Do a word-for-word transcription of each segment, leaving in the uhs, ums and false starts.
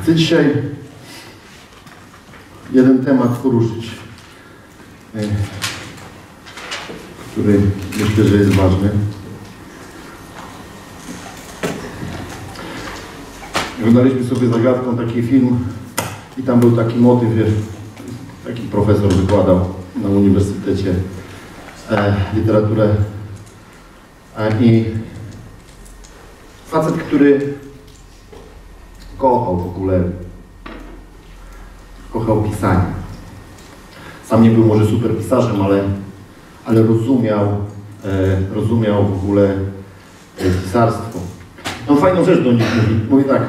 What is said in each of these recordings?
Chcę dzisiaj jeden temat poruszyć, który myślę, że jest ważny. Oglądaliśmy sobie zagadką taki film i tam był taki motyw, wiesz, taki profesor wykładał na uniwersytecie e, literaturę e, i facet, który kochał w ogóle, kochał pisanie. Sam nie był może super pisarzem, ale, ale rozumiał, e, rozumiał w ogóle e, pisarstwo. On fajną rzecz do nich mówi. Mówi tak.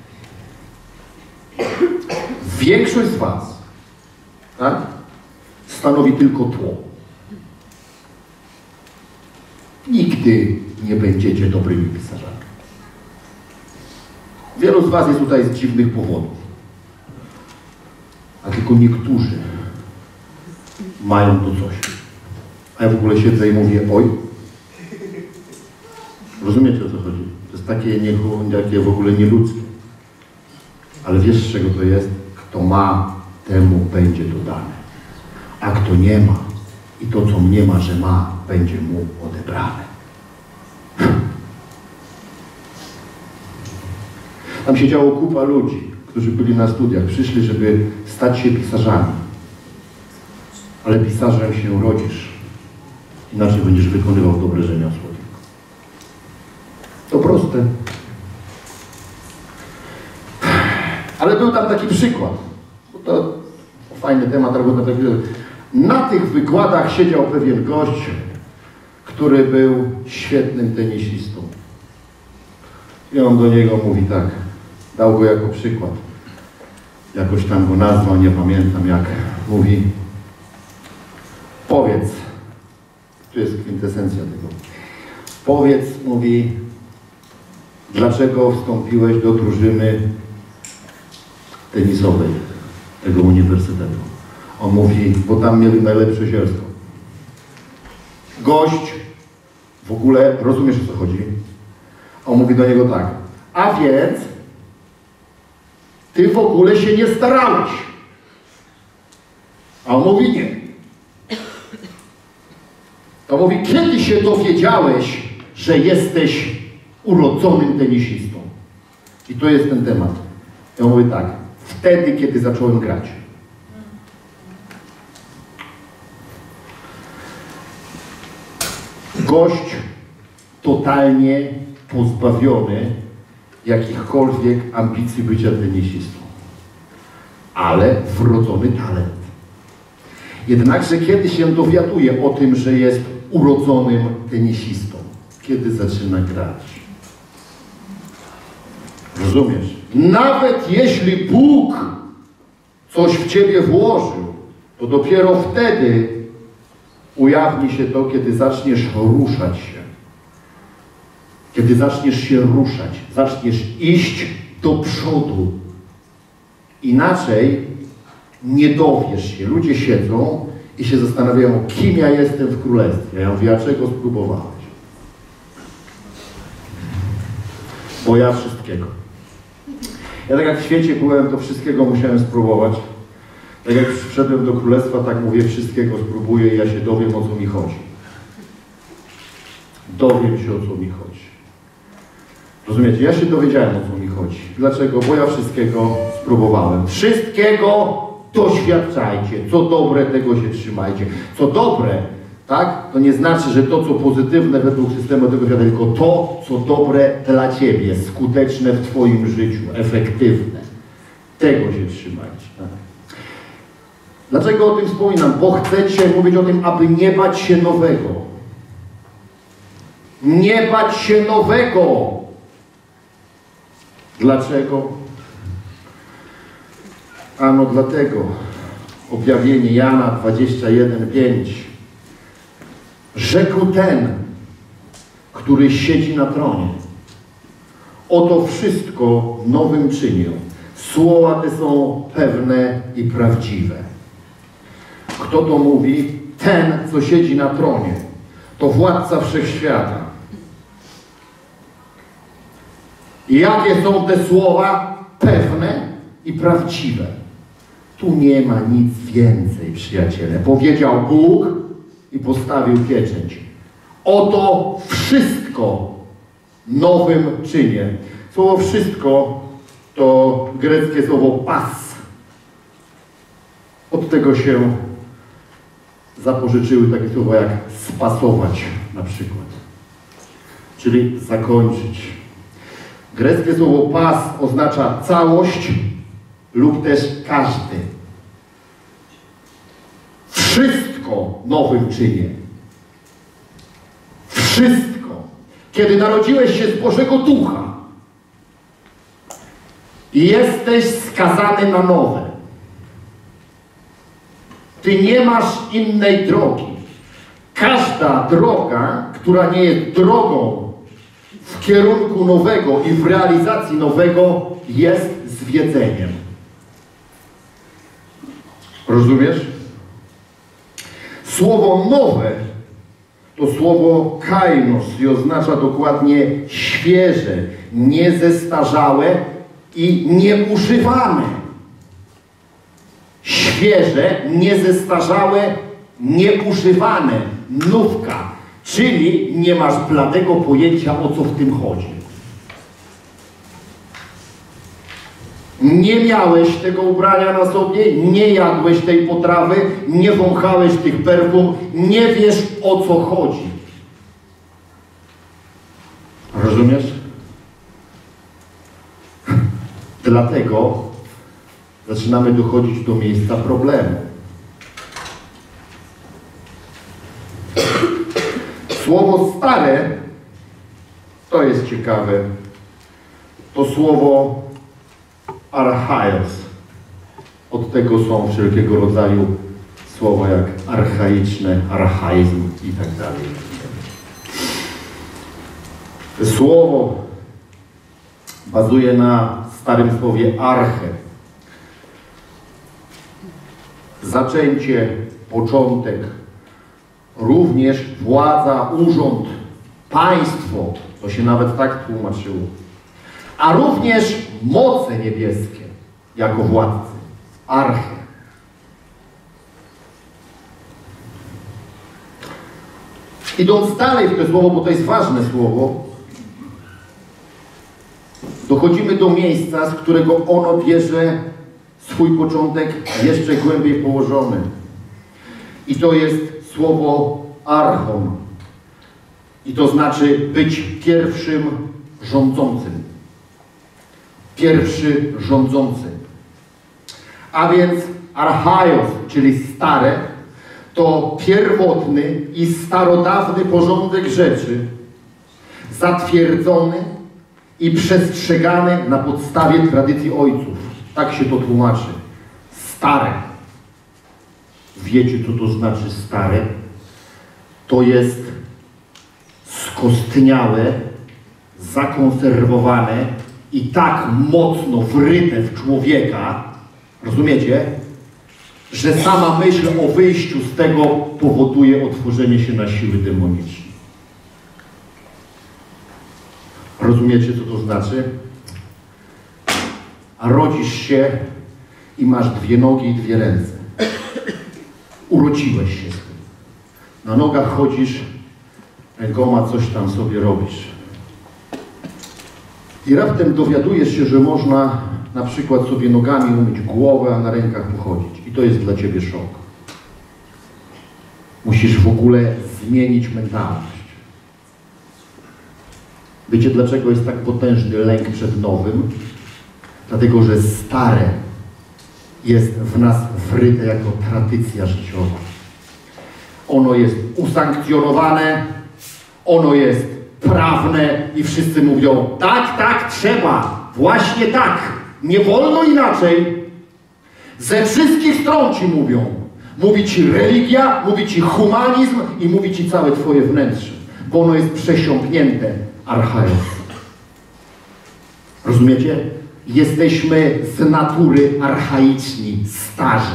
Większość z was, tak, stanowi tylko tło. Nigdy nie będziecie dobrymi pisarzami. Wielu z was jest tutaj z dziwnych powodów. A tylko niektórzy mają to coś. A ja w ogóle siedzę i mówię, oj. Rozumiecie, o co chodzi? To jest takie, nie, takie w ogóle nieludzkie. Ale wiesz, z czego to jest? Kto ma, temu będzie to dane. A kto nie ma i to, co nie ma, że ma, będzie mu odebrane. Tam siedziało kupa ludzi, którzy byli na studiach. Przyszli, żeby stać się pisarzami. Ale pisarzem się rodzisz. Inaczej będziesz wykonywał dobre rzemiosło. To proste. Ale był tam taki przykład. Bo to fajny temat, albo na, taki, na tych wykładach siedział pewien gość, który był świetnym tenisistą. I on do niego mówi tak, dał go jako przykład. Jakoś tam go nazwał, nie pamiętam jak. Mówi, powiedz, tu jest kwintesencja tego. Powiedz, mówi, dlaczego wstąpiłeś do drużyny tenisowej tego uniwersytetu? On mówi, bo tam mieli najlepsze zielsko. Gość w ogóle, rozumiesz, o co chodzi? On mówi do niego tak, a więc ty w ogóle się nie starałeś. A on mówi nie. To mówi, kiedy się dowiedziałeś, że jesteś urodzonym tenisistą? I to jest ten temat. Ja mówię tak, wtedy, kiedy zacząłem grać. Gość totalnie pozbawiony jakichkolwiek ambicji bycia tenisistą. Ale wrodzony talent. Jednakże kiedy się dowiaduje o tym, że jest urodzonym tenisistą? Kiedy zaczyna grać? Rozumiesz? Nawet jeśli Bóg coś w ciebie włożył, to dopiero wtedy ujawni się to, kiedy zaczniesz ruszać się. Kiedy zaczniesz się ruszać, zaczniesz iść do przodu. Inaczej nie dowiesz się. Ludzie siedzą i się zastanawiają, kim ja jestem w królestwie. Ja mówię, a czego spróbowałeś? Bo ja wszystkiego. Ja tak jak w świecie byłem, to wszystkiego musiałem spróbować. Tak jak wszedłem do królestwa, tak mówię, wszystkiego spróbuję i ja się dowiem, o co mi chodzi. Dowiem się, o co mi chodzi. Rozumiecie? Ja się dowiedziałem, o co mi chodzi. Dlaczego? Bo ja wszystkiego spróbowałem. Wszystkiego doświadczajcie. Co dobre, tego się trzymajcie. Co dobre, tak? To nie znaczy, że to, co pozytywne według systemu tego świata, tylko to, co dobre dla ciebie, skuteczne w twoim życiu, efektywne. Tego się trzymajcie. Tak? Dlaczego o tym wspominam? Bo chcę dzisiaj mówić o tym, aby nie bać się nowego. Nie bać się nowego. Dlaczego? Ano dlatego. Objawienie Jana dwadzieścia jeden, pięć. Rzekł ten, który siedzi na tronie. Oto wszystko nowym czynię. Słowa te są pewne i prawdziwe. Kto to mówi? Ten, co siedzi na tronie. To władca wszechświata. I jakie są te słowa? Pewne i prawdziwe. Tu nie ma nic więcej, przyjaciele. Powiedział Bóg i postawił pieczęć. Oto wszystko nowym czynię. Słowo wszystko to greckie słowo pas. Od tego się zapożyczyły takie słowa jak spasować na przykład. Czyli zakończyć. Greckie słowo pas oznacza całość lub też każdy. Wszystko nowym czynię. Wszystko. Kiedy narodziłeś się z Bożego Ducha i jesteś skazany na nowe. Ty nie masz innej drogi. Każda droga, która nie jest drogą w kierunku nowego i w realizacji nowego, jest zwiedzeniem. Rozumiesz? Słowo nowe to słowo kainos i oznacza dokładnie świeże, niezestarzałe i nieużywane. Świeże, niezestarzałe, nieużywane, nówka. Czyli nie masz bladego pojęcia, o co w tym chodzi. Nie miałeś tego ubrania na sobie, nie jadłeś tej potrawy, nie wąchałeś tych perfum, nie wiesz, o co chodzi. Rozumiesz? Dlatego zaczynamy dochodzić do miejsca problemu. Słowo stare, to jest ciekawe, to słowo archaios. Od tego są wszelkiego rodzaju słowa jak archaiczne, archaizm i tak dalej. Słowo bazuje na starym słowie arche. Zaczęcie, początek, również władza, urząd, państwo, to się nawet tak tłumaczyło, a również moce niebieskie jako władcy, arche. Idąc dalej w to słowo, bo to jest ważne słowo, dochodzimy do miejsca, z którego ono bierze swój początek jeszcze głębiej położony. I to jest słowo archon. I to znaczy być pierwszym rządzącym. Pierwszy rządzący. A więc archaios, czyli stare, to pierwotny i starodawny porządek rzeczy, zatwierdzony i przestrzegany na podstawie tradycji ojców. Tak się to tłumaczy. Stare. Wiecie, co to znaczy stare? To jest skostniałe, zakonserwowane i tak mocno wryte w człowieka, rozumiecie, że sama myśl o wyjściu z tego powoduje otworzenie się na siły demoniczne. Rozumiecie, co to znaczy? A rodzisz się i masz dwie nogi i dwie ręce. Urodziłeś się z tym. Na nogach chodzisz, rękoma coś tam sobie robisz. I raptem dowiadujesz się, że można na przykład sobie nogami umyć głowę, a na rękach pochodzić. I to jest dla ciebie szok. Musisz w ogóle zmienić mentalność. Wiecie, dlaczego jest tak potężny lęk przed nowym? Dlatego, że stare jest w nas wryte jako tradycja życiowa. Ono jest usankcjonowane, ono jest prawne i wszyscy mówią, tak, tak, trzeba, właśnie tak, nie wolno inaczej. Ze wszystkich stron ci mówią. Mówi ci religia, mówi ci humanizm i mówi ci całe twoje wnętrze, bo ono jest przesiąknięte archaios. Rozumiecie? Jesteśmy z natury archaiczni, starzy.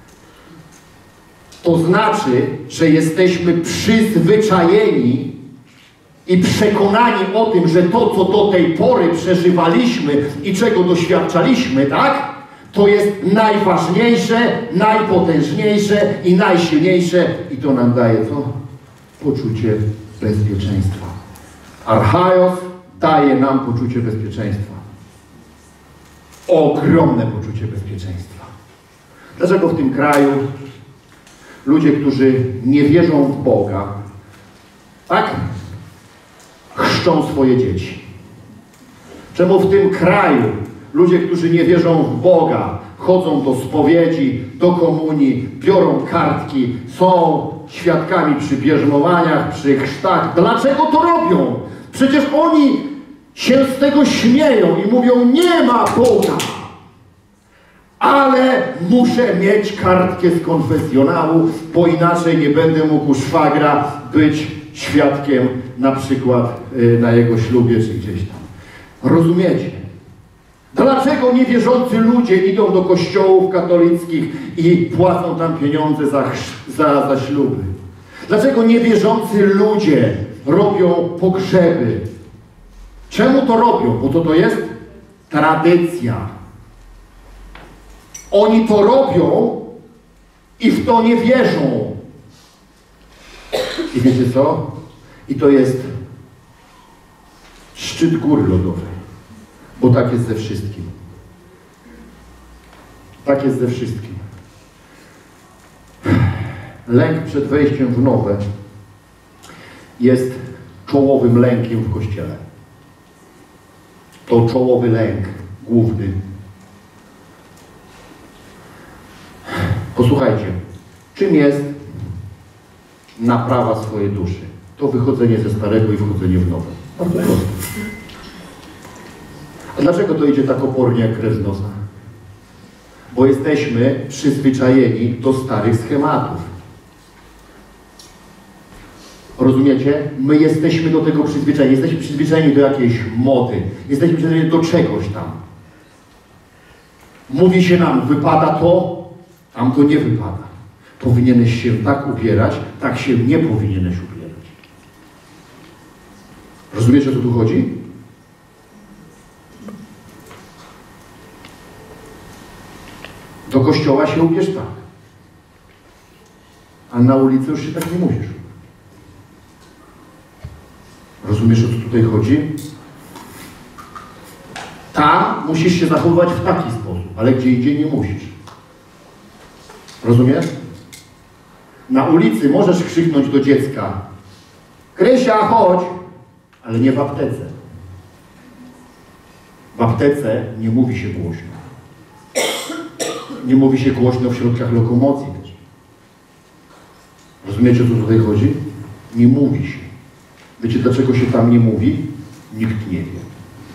To znaczy, że jesteśmy przyzwyczajeni i przekonani o tym, że to, co do tej pory przeżywaliśmy i czego doświadczaliśmy, tak? To jest najważniejsze, najpotężniejsze i najsilniejsze i to nam daje co? Poczucie bezpieczeństwa. Archaios daje nam poczucie bezpieczeństwa. Ogromne poczucie bezpieczeństwa. Dlaczego w tym kraju ludzie, którzy nie wierzą w Boga, tak, chrzczą swoje dzieci? Czemu w tym kraju ludzie, którzy nie wierzą w Boga, chodzą do spowiedzi, do komunii, biorą kartki, są świadkami przy bierzmowaniach, przy chrztach? Dlaczego to robią? Przecież oni się z tego śmieją i mówią, nie ma Boga, ale muszę mieć kartkę z konfesjonału, bo inaczej nie będę mógł u szwagra być świadkiem na przykład yy, na jego ślubie czy gdzieś tam. Rozumiecie? Dlaczego niewierzący ludzie idą do kościołów katolickich i płacą tam pieniądze za, za, za śluby? Dlaczego niewierzący ludzie robią pogrzeby? Czemu to robią? Bo to, to jest tradycja. Oni to robią i w to nie wierzą. I wiecie co? I to jest szczyt góry lodowej. Bo tak jest ze wszystkim. Tak jest ze wszystkim. Lęk przed wejściem w nowe jest czołowym lękiem w Kościele. To czołowy lęk, główny. Posłuchajcie, czym jest naprawa swojej duszy? To wychodzenie ze starego i wchodzenie w nowe. Bardzo proste. A dlaczego to idzie tak opornie jak krew z nosa? Bo jesteśmy przyzwyczajeni do starych schematów. Rozumiecie? My jesteśmy do tego przyzwyczajeni. Jesteśmy przyzwyczajeni do jakiejś mody. Jesteśmy przyzwyczajeni do czegoś tam. Mówi się nam, wypada to, tam to nie wypada. Powinieneś się tak ubierać, tak się nie powinieneś ubierać. Rozumiecie, o co tu chodzi? Do kościoła się ubierz tak. A na ulicy już się tak nie musisz. Rozumiesz, o co tutaj chodzi? Tam musisz się zachowywać w taki sposób, ale gdzie indziej nie musisz. Rozumiesz? Na ulicy możesz krzyknąć do dziecka: Krysia, chodź! Ale nie w aptece. W aptece nie mówi się głośno. Nie mówi się głośno w środkach lokomocji też. Rozumiecie, o co tutaj chodzi? Nie mówi się. Wiecie, dlaczego się tam nie mówi? Nikt nie wie.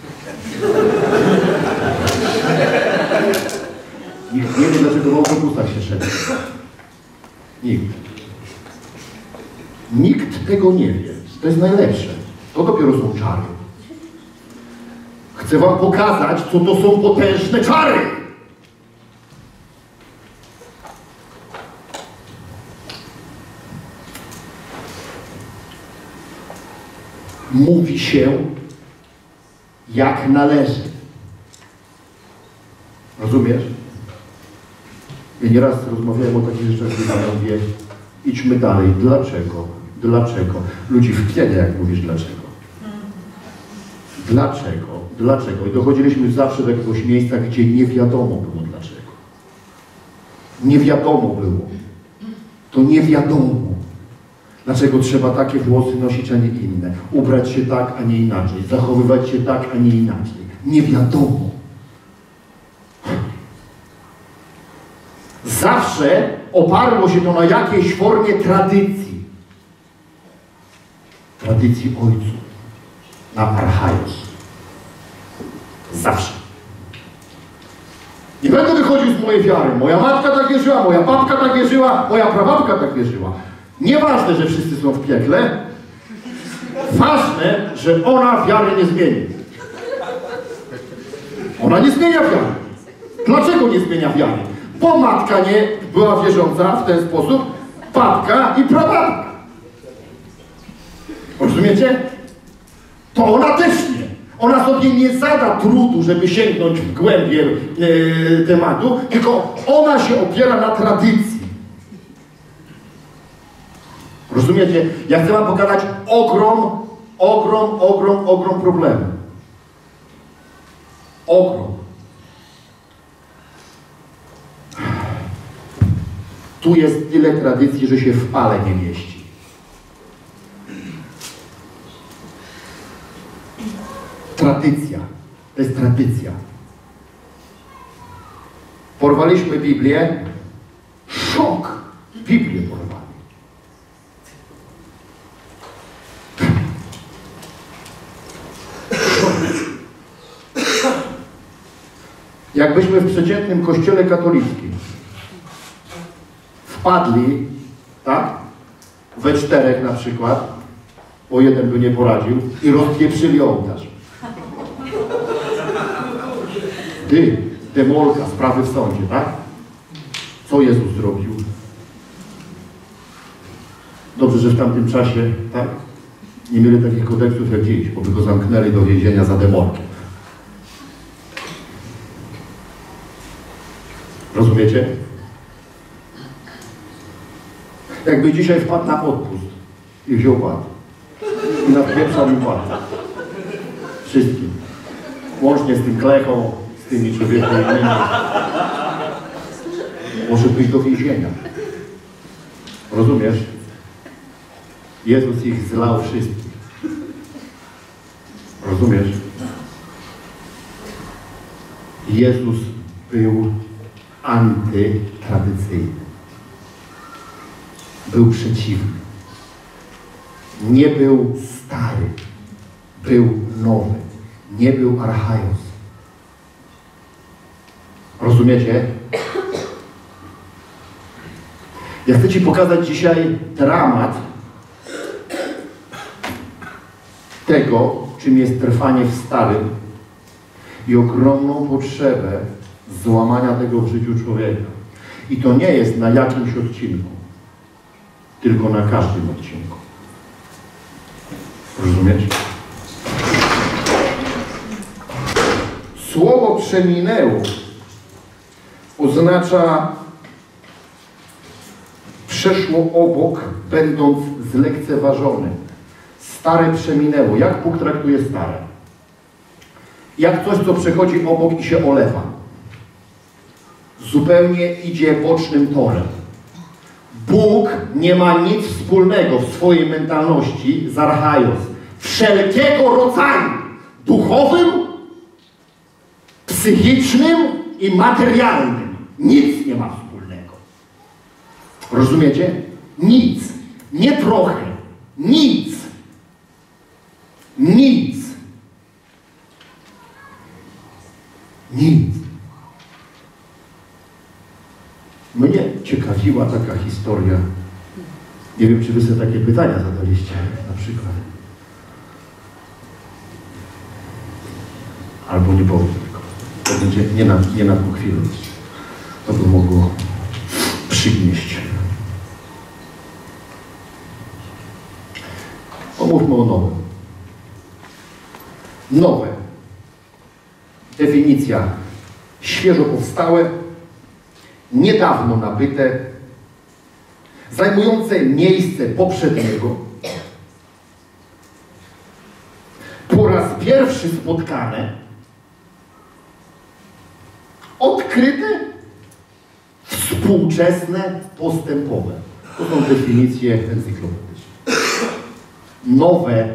Nikt nie wie, dlaczego w autobusach się szedł. Nikt. Nikt tego nie wie. To jest najlepsze. To dopiero są czary. Chcę wam pokazać, co to są potężne czary. Mówi się, jak należy. Rozumiesz? Ja nieraz rozmawiałem o takich rzeczach, gdzie ja mówię, idźmy dalej. Dlaczego? Dlaczego? Ludzi wpieda, jak mówisz dlaczego. Dlaczego? Dlaczego? I dochodziliśmy zawsze do jakiegoś miejsca, gdzie nie wiadomo było dlaczego. Nie wiadomo było. To nie wiadomo. Dlaczego trzeba takie włosy nosić, a nie inne? Ubrać się tak, a nie inaczej. Zachowywać się tak, a nie inaczej. Nie wiadomo. Zawsze oparło się to na jakiejś formie tradycji. Tradycji ojców. Na archaios. Zawsze. Nie będę wychodził z mojej wiary. Moja matka tak wierzyła, moja babka tak wierzyła, moja prababka tak wierzyła. Nieważne, że wszyscy są w piekle. Ważne, że ona wiary nie zmieni. Ona nie zmienia wiary. Dlaczego nie zmienia wiary? Bo matka nie była wierząca w ten sposób, babka i prababka. Rozumiecie? To ona też nie. Ona sobie nie zada trudu, żeby sięgnąć w głębię e, tematu, tylko ona się opiera na tradycji. Rozumiecie? Ja chcę wam pokazać ogrom, ogrom, ogrom, ogrom problemu. Ogrom. Tu jest tyle tradycji, że się w pale nie mieści. Tradycja. To jest tradycja. Porwaliśmy Biblię. Szok. Biblię porwali. Jakbyśmy w przeciętnym kościele katolickim wpadli, tak, we czterech na przykład, bo jeden by nie poradził, i rozpieprzyli ołtarz. Ty, demolka, sprawy w sądzie, tak? Co Jezus zrobił? Dobrze, że w tamtym czasie, tak, nie mieli takich kodeksów jak dziś, bo by go zamknęli do więzienia za demolkę. Rozumiecie? Jakby dzisiaj wpadł na odpust i wziął płat. I nadpieprzał mi płat. Wszystkim. Łącznie z tym klechą, z tymi człowiekami innymi. Może być do więzienia. Rozumiesz? Jezus ich zlał wszystkich. Rozumiesz? Jezus był antytradycyjny. Był przeciwny. Nie był stary. Był nowy. Nie był archaios. Rozumiecie? Ja chcę ci pokazać dzisiaj dramat tego, czym jest trwanie w starym i ogromną potrzebę złamania tego w życiu człowieka. I to nie jest na jakimś odcinku, tylko na każdym odcinku. Rozumiecie? Słowo przeminęło oznacza przeszło obok, będąc zlekceważone. Stare przeminęło. Jak Bóg traktuje stare? Jak coś, co przechodzi obok i się olewa. Zupełnie idzie bocznym torem. Bóg nie ma nic wspólnego w swojej mentalności z archaios. Wszelkiego rodzaju. Duchowym, psychicznym i materialnym. Nic nie ma wspólnego. Rozumiecie? Nic. Nie trochę. Nic. Nic. Nic. Mnie ciekawiła taka historia. Nie wiem, czy wy sobie takie pytania zadaliście, na przykład. Albo nie powiem tylko. To będzie nie na, nie na tą chwilę. To by mogło przygnieść. Pomówmy o nowym. Nowe. Definicja. Świeżo powstałe, niedawno nabyte, zajmujące miejsce poprzedniego, po raz pierwszy spotkane, odkryte, współczesne, postępowe. To są definicje encyklopedyczne. Nowe.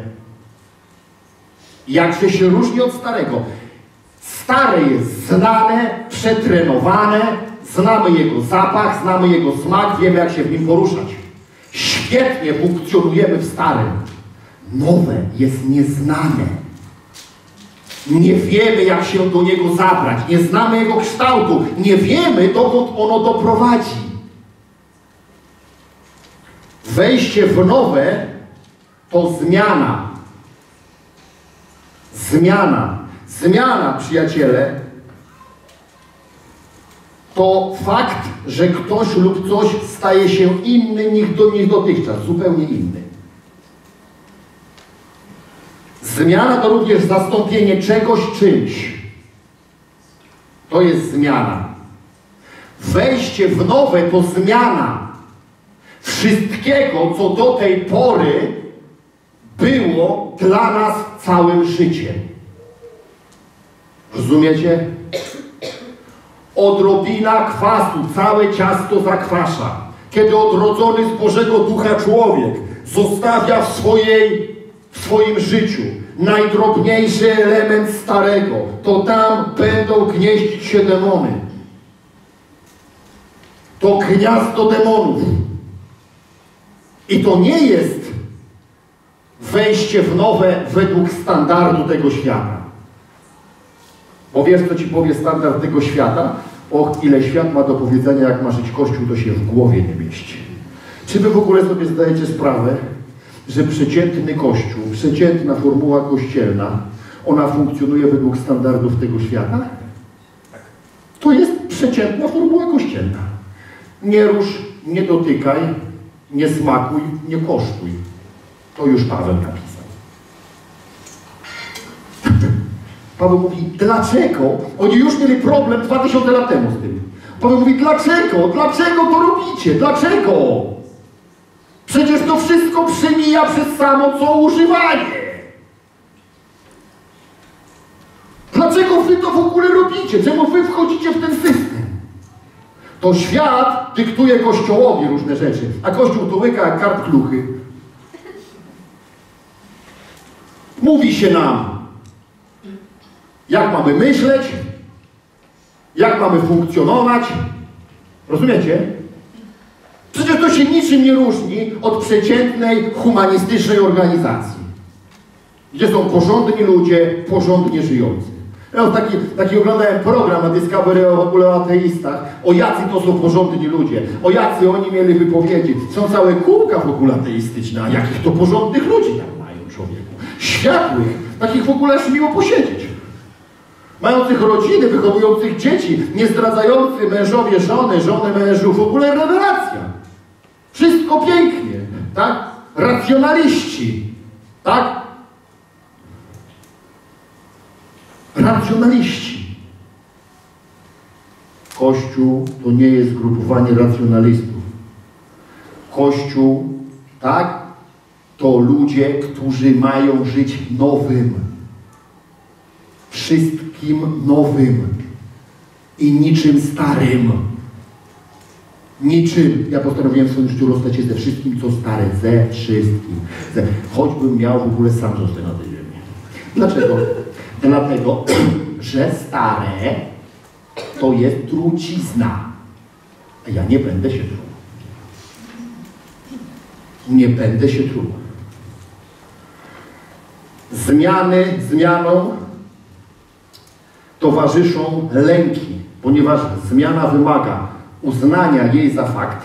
Jakże się różni od starego? Stare jest znane, przetrenowane, znamy jego zapach, znamy jego smak, wiemy, jak się w nim poruszać. Świetnie funkcjonujemy w starym. Nowe jest nieznane. Nie wiemy, jak się do niego zabrać. Nie znamy jego kształtu. Nie wiemy, dokąd ono doprowadzi. Wejście w nowe to zmiana. Zmiana. Zmiana, przyjaciele, to fakt, że ktoś lub coś staje się inny niż, do, niż dotychczas, zupełnie inny. Zmiana to również zastąpienie czegoś czymś. To jest zmiana. Wejście w nowe to zmiana wszystkiego, co do tej pory było dla nas całym życiem. Rozumiecie? Odrobina kwasu całe ciasto zakwasza. Kiedy odrodzony z Bożego Ducha człowiek zostawia w, swojej, w swoim życiu najdrobniejszy element starego, to tam będą gnieździć się demony. To gniazdo demonów. I to nie jest wejście w nowe według standardu tego świata. Bo wiesz, co ci powie standard tego świata? Och, ile świat ma do powiedzenia, jak ma żyć Kościół, to się w głowie nie mieści. Czy wy w ogóle sobie zdajecie sprawę, że przeciętny Kościół, przeciętna formuła kościelna, ona funkcjonuje według standardów tego świata? To jest przeciętna formuła kościelna. Nie rusz, nie dotykaj, nie smakuj, nie kosztuj. To już Paweł napisał. Paweł mówi, dlaczego? Oni już mieli problem dwa tysiące lat temu z tym. Paweł mówi, dlaczego? Dlaczego to robicie? Dlaczego? Przecież to wszystko przemija przez samo co używanie. Dlaczego wy to w ogóle robicie? Czemu wy wchodzicie w ten system? To świat dyktuje Kościołowi różne rzeczy, a Kościół to łyka jak karp kluchy. Mówi się nam, jak mamy myśleć, jak mamy funkcjonować. Rozumiecie? Przecież to się niczym nie różni od przeciętnej, humanistycznej organizacji, gdzie są porządni ludzie, porządnie żyjący. Ja taki, taki oglądałem program na Discovery w ogóle o ateistach, o jacy to są porządni ludzie, o jacy oni mieli wypowiedzi. Są całe kółka w ogóle ateistyczne, a jakich to porządnych ludzi tam mają, człowieku. Światłych, takich w ogóle aż miło posiedzieć. Mających rodziny, wychowujących dzieci, nie zdradzający mężowie żony, żony mężów, w ogóle rewelacja. Wszystko pięknie, tak? Racjonaliści, tak? Racjonaliści. Kościół to nie jest grupowanie racjonalistów. Kościół, tak? To ludzie, którzy mają żyć nowym. Wszystkim nowym. I niczym starym. Niczym. Ja postanowiłem w swoim życiu rozstać się ze wszystkim, co stare. Ze wszystkim. Ze. Choćbym miał w ogóle sam zostać na tej ziemi. Dlaczego? Dlatego, że stare to jest trucizna. A ja nie będę się truł. Nie będę się truł. Zmiany, zmianą towarzyszą lęki, ponieważ zmiana wymaga uznania jej za fakt,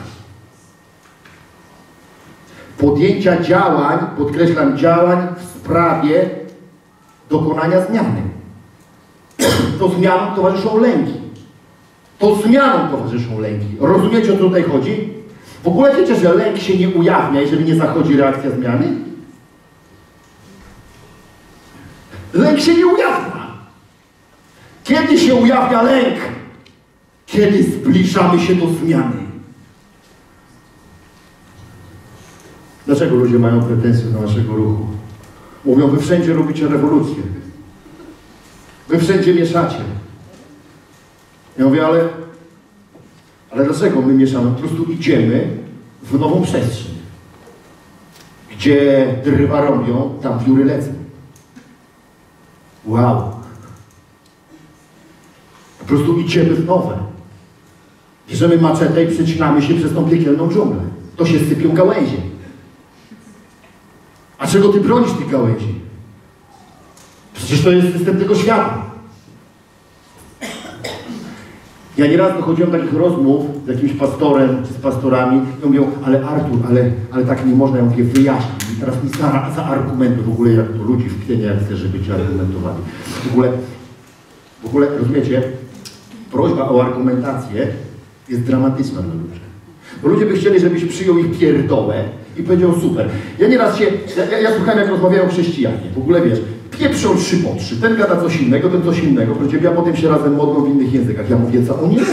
podjęcia działań, podkreślam działań w sprawie dokonania zmiany. To zmianom towarzyszą lęki. To zmianom towarzyszą lęki. Rozumiecie, o co tutaj chodzi? W ogóle wiecie, że lęk się nie ujawnia, jeżeli nie zachodzi reakcja zmiany? Lęk się nie ujawnia. Kiedy się ujawnia lęk? Kiedy zbliżamy się do zmiany. Dlaczego ludzie mają pretensje do naszego ruchu? Mówią, wy wszędzie robicie rewolucję. Wy wszędzie mieszacie. Ja mówię, ale, ale dlaczego my mieszamy? Po prostu idziemy w nową przestrzeń. Gdzie drwa robią, tam wióry lecą. Wow. Po prostu idziemy w nowe. Bierzemy maczetę i przecinamy się przez tą piekielną dżunglę. To się sypią gałęzie. A czego ty bronisz tych gałęzi? Przecież to jest system tego świata. Ja nieraz dochodziłem do takich rozmów z jakimś pastorem czy z pastorami i mówią, ale Artur, ale, ale tak nie można, ja mówię, wyjaśnij. I teraz mi za, za argumenty, w ogóle jak to ludzi w tkwienie, jak chcę, żeby ci argumentowali. W ogóle, w ogóle, rozumiecie, prośba o argumentację jest dramatyczna dla ludzi. Bo ludzie by chcieli, żebyś przyjął ich pierdołę i powiedział super. Ja nieraz się, ja, ja, ja słuchałem, jak rozmawiają chrześcijanie. W ogóle wiesz, pieprzą trzy po trzy. Ten gada coś innego, ten coś innego. Proszę, a potem się razem modlą w innych językach. Ja mówię, co oni robią?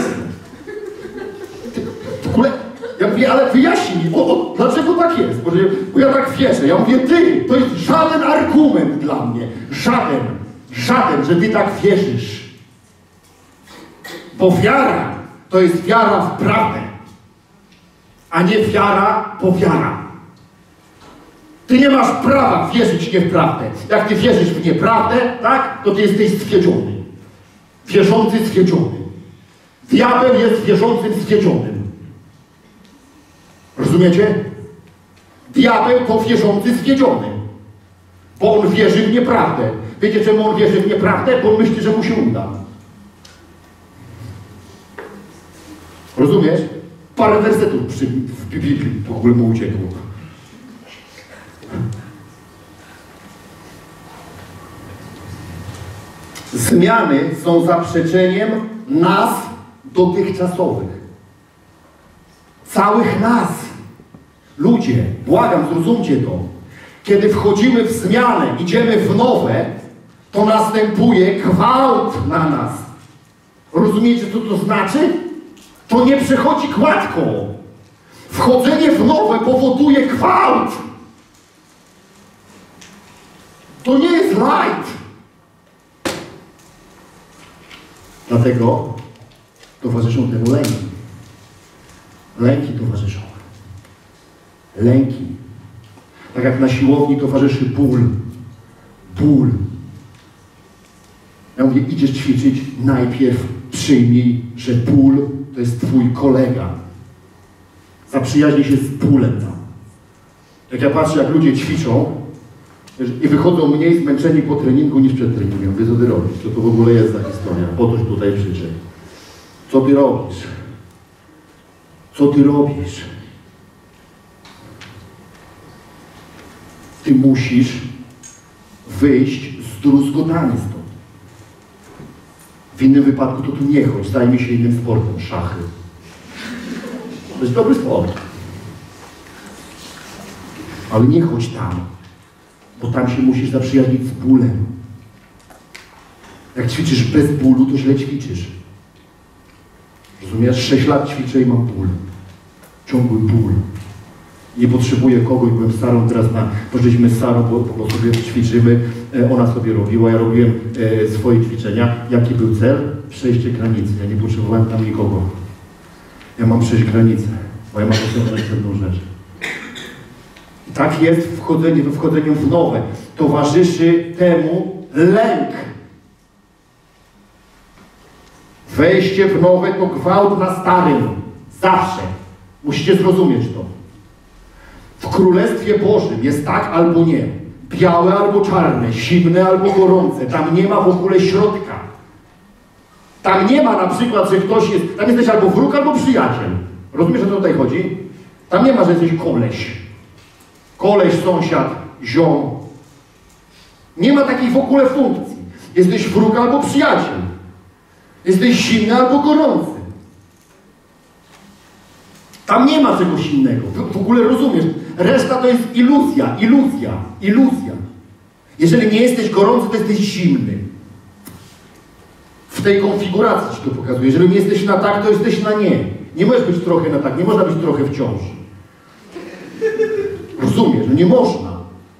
W ogóle, ja mówię, ale wyjaśnij mi, o, o, dlaczego tak jest? Bo, bo ja tak wierzę. Ja mówię, ty, to jest żaden argument dla mnie. Żaden, żaden, że ty tak wierzysz. Bo wiara to jest wiara w prawdę, a nie wiara po wiara. Ty nie masz prawa wierzyć nie w prawdę. Jak ty wierzysz w nieprawdę, tak, to ty jesteś zwiedziony. Wierzący zwiedziony. Diabeł jest wierzącym zwiedzionym. Rozumiecie? Diabeł to wierzący zwiedziony. Bo on wierzy w nieprawdę. Wiecie, czemu on wierzy w nieprawdę? Bo on myśli, że mu się uda. Rozumiesz? Parę wersetów przy, w Biblii w ogóle mu uciekło. Zmiany są zaprzeczeniem nas dotychczasowych. Całych nas. Ludzie, błagam, zrozumcie to. Kiedy wchodzimy w zmianę, idziemy w nowe, to następuje gwałt na nas. Rozumiecie, co to znaczy? To nie przechodzi gładko. Wchodzenie w nowe powoduje gwałt. To nie jest light. Dlatego towarzyszą temu lęki. Lęki towarzyszą. Lęki. Tak jak na siłowni towarzyszy ból. Ból. Ja mówię, idziesz ćwiczyć, najpierw przyjmij, że ból to jest twój kolega. Zaprzyjaźnij się z bólem tam. Jak ja patrzę, jak ludzie ćwiczą i wychodzą mniej zmęczeni po treningu niż przed treningiem. Mówię, co ty robisz? Co to w ogóle jest za historia? Po toś tutaj przyjdzie. Co ty robisz? Co ty robisz? Ty musisz wyjść zdruzgotany stąd. W innym wypadku to tu nie chodź, zajmij się innym sportem, szachy. To jest dobry sport. Ale nie chodź tam, bo tam się musisz zaprzyjaźnić z bólem. Jak ćwiczysz bez bólu, to źle ćwiczysz. Rozumiesz? Sześć lat ćwiczę i mam ból. Ciągły ból. Nie potrzebuję kogoś, byłem z Sarą teraz na, poszliśmy z Sarą, bo, bo sobie ćwiczymy, ona sobie robiła, ja robiłem e, swoje ćwiczenia. Jaki był cel? Przejście granicy. Ja nie potrzebowałem tam nikogo. Ja mam przejść granicę, bo ja mam osiągnąć pewną rzecz. I tak jest wchodzenie, we wchodzeniu w nowe. Towarzyszy temu lęk. Wejście w nowe to gwałt na starym. Zawsze. Musicie zrozumieć to. W Królestwie Bożym jest tak albo nie. Białe albo czarne, zimne albo gorące. Tam nie ma w ogóle środka. Tam nie ma na przykład, że ktoś jest... Tam jesteś albo wróg, albo przyjaciel. Rozumiesz, o co tutaj chodzi? Tam nie ma, że jesteś koleś. Koleś, sąsiad, ziom. Nie ma takiej w ogóle funkcji. Jesteś wróg albo przyjaciel. Jesteś zimny albo gorący. Tam nie ma czegoś innego. W, w ogóle rozumiesz? Reszta to jest iluzja, iluzja, iluzja. Jeżeli nie jesteś gorący, to jesteś zimny. W tej konfiguracji ci to pokazuje. Jeżeli nie jesteś na tak, to jesteś na nie. Nie możesz być trochę na tak, nie można być trochę w ciąży. Rozumiesz? No nie można.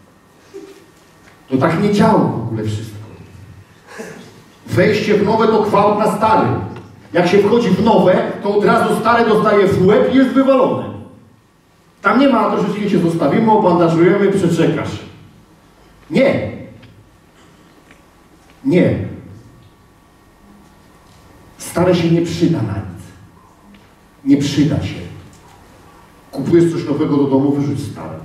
To tak nie działa w ogóle wszystko. Wejście w nowe to gwałt na stary. Jak się wchodzi w nowe, to od razu stare dostaje w łeb i jest wywalone. Tam nie ma, troszeczkę cię zostawimy, obandażujemy, przeczekasz. Nie. Nie. Stare się nie przyda na nic. Nie przyda się. Kupujesz coś nowego do domu, wyrzuć stare.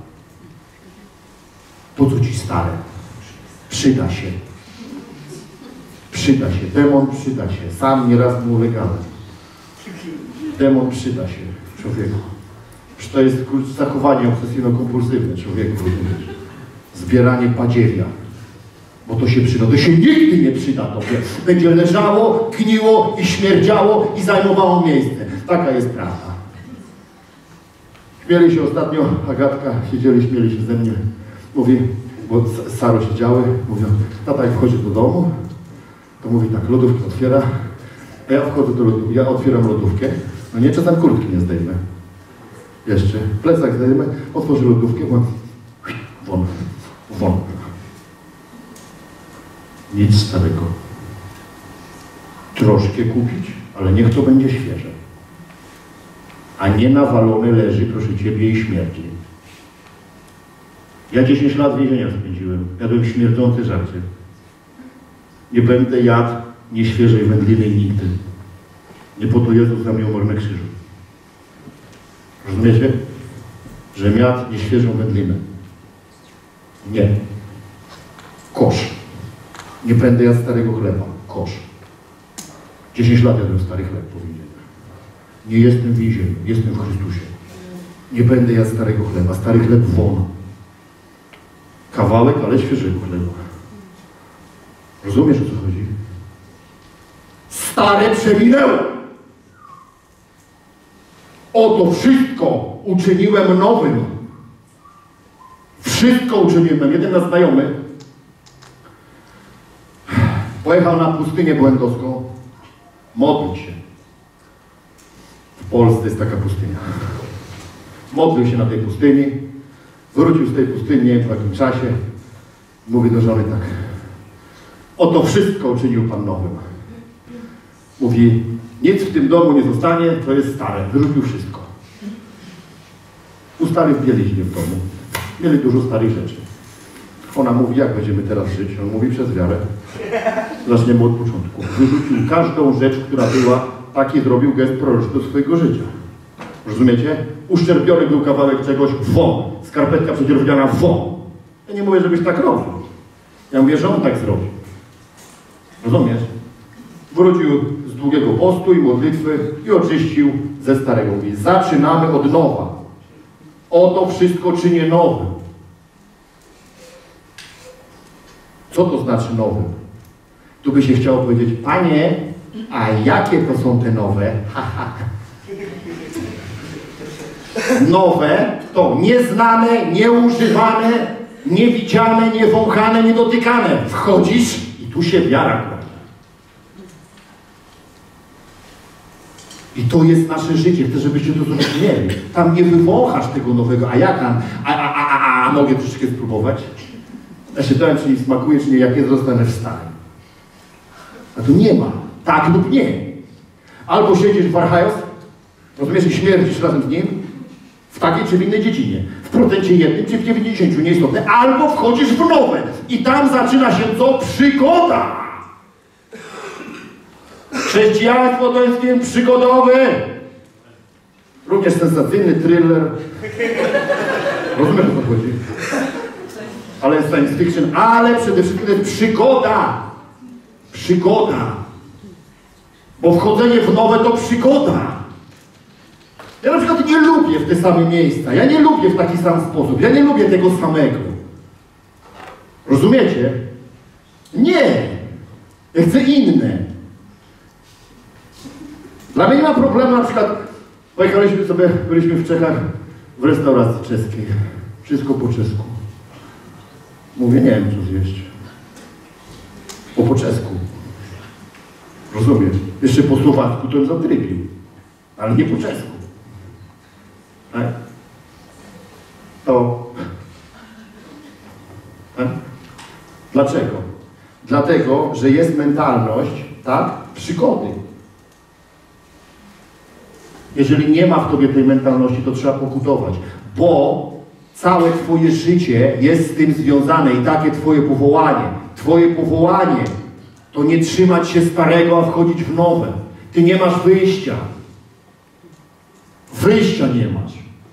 Po co ci stare? Przyda się. Przyda się. Demon przyda się. Sam nieraz mu ulegałem. Demon przyda się człowieku. Przecież to jest zachowanie obsesyjno-kompulsywne człowieku. Rozumiesz? Zbieranie padziewia. Bo to się przyda. To się nigdy nie przyda tobie. Będzie leżało, gniło i śmierdziało i zajmowało miejsce. Taka jest prawda. Śmieli się ostatnio, Agatka, siedzieli, śmieli się ze mnie. Mówi, bo z Sarą siedziały, mówią, tata jak wchodzi do domu, to mówi tak, lodówkę otwiera, a ja wchodzę do lodówki, ja otwieram lodówkę, no nie, czasem kurtki nie zdejmę. Jeszcze, plecak zdejmę, otworzę lodówkę, won, won, won. Nic starego. Troszkę kupić, ale niech to będzie świeże. A nie nawalone leży, proszę Ciebie, i śmierdzi. Ja dziesięć lat więzienia spędziłem. Jadłem śmierdzące żarcie. Nie będę jadł nieświeżej wędliny nigdy. Nie po to Jezus za mnie umarł na krzyżu. Rozumiecie? Że jadł nieświeżą wędlinę. Nie. Kosz. Nie będę jadł starego chleba. Kosz. dziesięć lat jadłem stary chleb po więzieniu. Nie jestem w więzieniu. Jestem w Chrystusie. Nie będę jadł starego chleba. Stary chleb won. Kawałek, ale świeżego chleba. Rozumiesz, o co chodzi? Stare przeminęło. Oto wszystko uczyniłem nowym. Wszystko uczyniłem. Jeden nasz znajomy pojechał na pustynię błędowską modlić się. W Polsce jest taka pustynia. Modlił się na tej pustyni. Wrócił z tej pustyni po jakimś czasie. Mówi do żony tak. Oto wszystko uczynił Pan nowym. Mówi, nic w tym domu nie zostanie, to jest stare. Wyrzucił wszystko. U starych bieliźnie w domu. Mieli dużo starych rzeczy. Ona mówi, jak będziemy teraz żyć? On mówi, przez wiarę. Zaczniemy od początku. Wyrzucił każdą rzecz, która była, taki zrobił gest proroczy do swojego życia. Rozumiecie? Uszczerbiony był kawałek czegoś, won. Skarpetka przedzierwiana, won. Ja nie mówię, żebyś tak robił. Ja mówię, że on tak zrobił. Rozumiesz? Wrócił z długiego postu i modlitwy i oczyścił ze starego. Mówi, zaczynamy od nowa. Oto wszystko czynię nowym. Co to znaczy nowym? Tu by się chciało powiedzieć, Panie, a jakie to są te nowe? Ha, ha. Nowe to nieznane, nieużywane, niewidziane, niewąchane, niedotykane. Wchodzisz i tu się wiara kładzie. I to jest nasze życie. Chcę, żebyście to zrozumieli. Tam nie wywąchasz tego nowego. A jak tam? A, a, a, a, a mogę troszeczkę spróbować? Ja się dałem, czy mi smakuje, czy nie, jak nie zostanę w stanie. A tu nie ma. Tak lub nie. Albo siedzisz w Archaios, rozumiesz, i śmierdzisz razem z nim, w takiej czy w innej dziedzinie. W procencie jednym czy w dziewięćdziesięciu, nieistotne. Albo wchodzisz w nowe. I tam zaczyna się co? Przygoda. Chrześcijaństwo to jest film przygodowy. Również sensacyjny thriller. Rozumiesz, o co chodzi? Ale jest science fiction, ale przede wszystkim to jest przygoda. Przygoda. Bo wchodzenie w nowe to przygoda. Ja na przykład nie lubię w te same miejsca. Ja nie lubię w taki sam sposób. Ja nie lubię tego samego. Rozumiecie? Nie. Ja chcę inne. Dla mnie nie ma problemu, na przykład pojechaliśmy sobie, byliśmy w Czechach w restauracji czeskiej. Wszystko po czesku. Mówię, nie wiem co zjeść. Bo po czesku. Rozumiesz? Jeszcze po słowacku to bym zatrypił. Ale nie po czesku. Tak? To... Tak? Dlaczego? Dlatego, że jest mentalność, tak? Przygody. Jeżeli nie ma w tobie tej mentalności, to trzeba pokutować. Bo całe twoje życie jest z tym związane i takie twoje powołanie. Twoje powołanie to nie trzymać się starego, a wchodzić w nowe. Ty nie masz wyjścia. Wyjścia nie masz.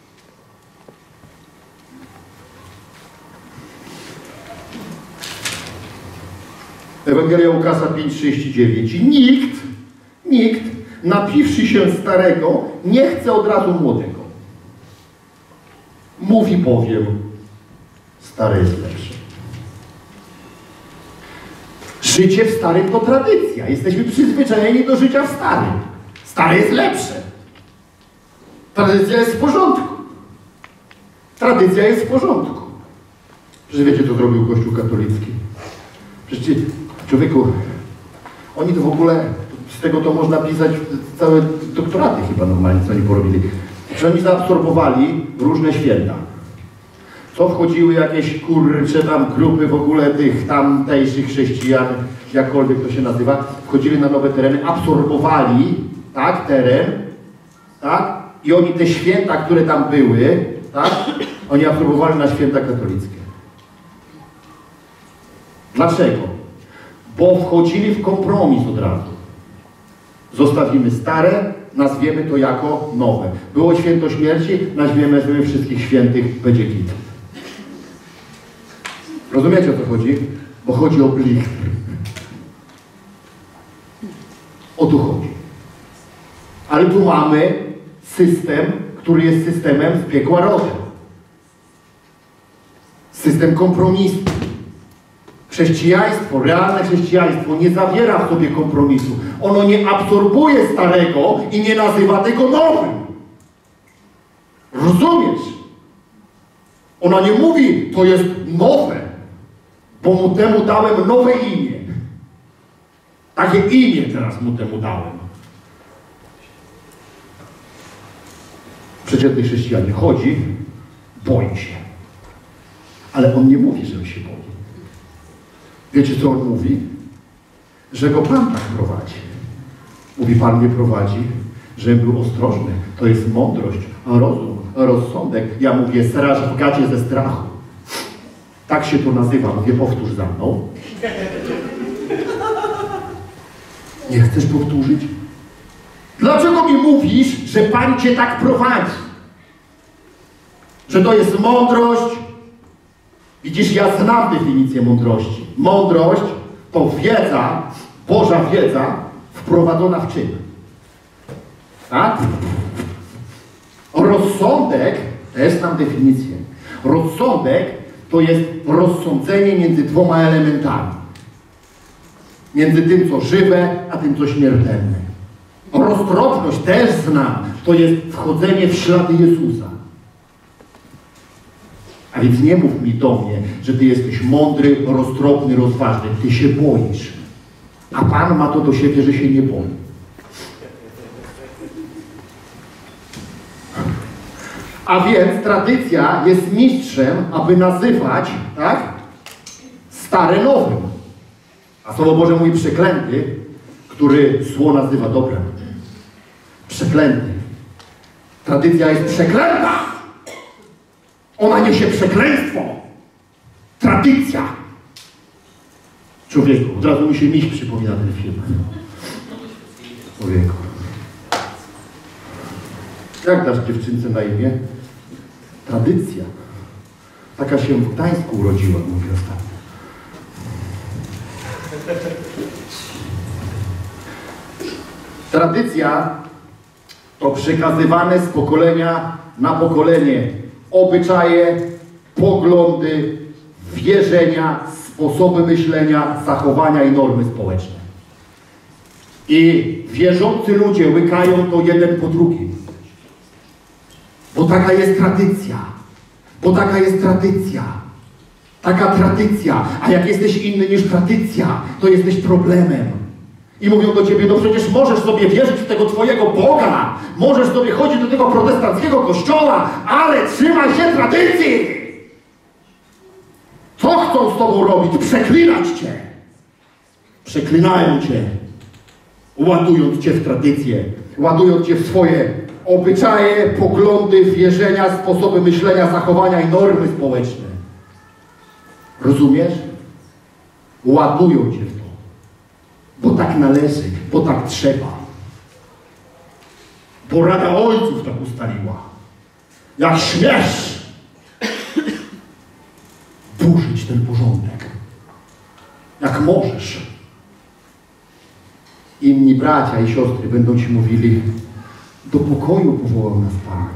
Ewangelia Łukasza pięć trzydzieści dziewięć. I nikt, nikt, napiwszy się starego, nie chce od razu młodego. Mówi bowiem, stare jest lepsze. Życie w starym to tradycja. Jesteśmy przyzwyczajeni do życia w starym. Stare jest lepsze. Tradycja jest w porządku. Tradycja jest w porządku. Przecież wiecie, co zrobił Kościół katolicki. Przecież, człowieku, oni to w ogóle, z tego to można pisać całe doktoraty chyba normalnie, co oni porobili. Że oni zaabsorbowali różne święta. Co wchodziły jakieś kurcze tam grupy w ogóle tych tamtejszych chrześcijan, jakkolwiek to się nazywa, wchodzili na nowe tereny, absorbowali, tak, teren, tak, i oni te święta, które tam były, tak, oni absorbowali na święta katolickie. Dlaczego? Bo wchodzili w kompromis od razu. Zostawimy stare, nazwiemy to jako nowe. Było święto śmierci, nazwiemy, nazwiemy wszystkich świętych, będzie git. Rozumiecie, o co chodzi? Bo chodzi o blichtr. O to chodzi. Ale tu mamy system, który jest systemem z piekła rodem. System kompromisu. Chrześcijaństwo, realne chrześcijaństwo nie zawiera w sobie kompromisu. Ono nie absorbuje starego i nie nazywa tego nowym. Rozumiesz? Ona nie mówi, to jest nowe, bo mu temu dałem nowe imię. Takie imię teraz mu temu dałem. Przeciętny chrześcijanin chodzi, boi się. Ale on nie mówi, że się boi. Wiecie, co on mówi? Że go Pan tak prowadzi. Mówi, Pan mnie prowadzi, żebym był ostrożny. To jest mądrość, rozum, rozsądek. Ja mówię, straż w gacie ze strachu. Tak się to nazywa. Mówię, powtórz za mną. Nie chcesz powtórzyć? Dlaczego mi mówisz, że Pan cię tak prowadzi? Że to jest mądrość? Widzisz, ja znam definicję mądrości. Mądrość to wiedza, Boża wiedza, wprowadzona w czyn. Tak? Rozsądek, też znam definicję. Rozsądek to jest rozsądzenie między dwoma elementami. Między tym, co żywe, a tym, co śmiertelne. Roztropność też znam. To jest wchodzenie w ślady Jezusa. A więc nie mów mi do mnie, że ty jesteś mądry, roztropny, rozważny. Ty się boisz. A Pan ma to do siebie, że się nie boi. A więc tradycja jest mistrzem, aby nazywać, tak, stare nowym. A Słowo Boże mówi przeklęty, który zło nazywa dobrem. Przeklęty. Tradycja jest przeklęta. Ona niesie przekleństwo. Tradycja. Człowieku, od razu mi się miś przypomina ten film. Człowieku. Jak dasz dziewczynce na imię? Tradycja. Taka się w Gdańsku urodziła, mówi ostatnio. Tradycja to przekazywane z pokolenia na pokolenie obyczaje, poglądy, wierzenia, sposoby myślenia, zachowania i normy społeczne. I wierzący ludzie łykają to jeden po drugim. Bo taka jest tradycja. Bo taka jest tradycja. Taka tradycja. A jak jesteś inny niż tradycja, to jesteś problemem. I mówią do ciebie, no przecież możesz sobie wierzyć w tego twojego Boga. Możesz sobie chodzić do tego protestanckiego kościoła, ale trzymaj się tradycji. Co chcą z tobą robić? Przeklinać cię. Przeklinają cię. Ładując cię w tradycję. Ładując cię w swoje obyczaje, poglądy, wierzenia, sposoby myślenia, zachowania i normy społeczne. Rozumiesz? Ładują cię w to. Bo tak należy, bo tak trzeba. Bo Rada Ojców tak ustaliła. Jak śmiesz burzyć ten porządek. Jak możesz. Inni bracia i siostry będą ci mówili, do pokoju powołał nas Pan.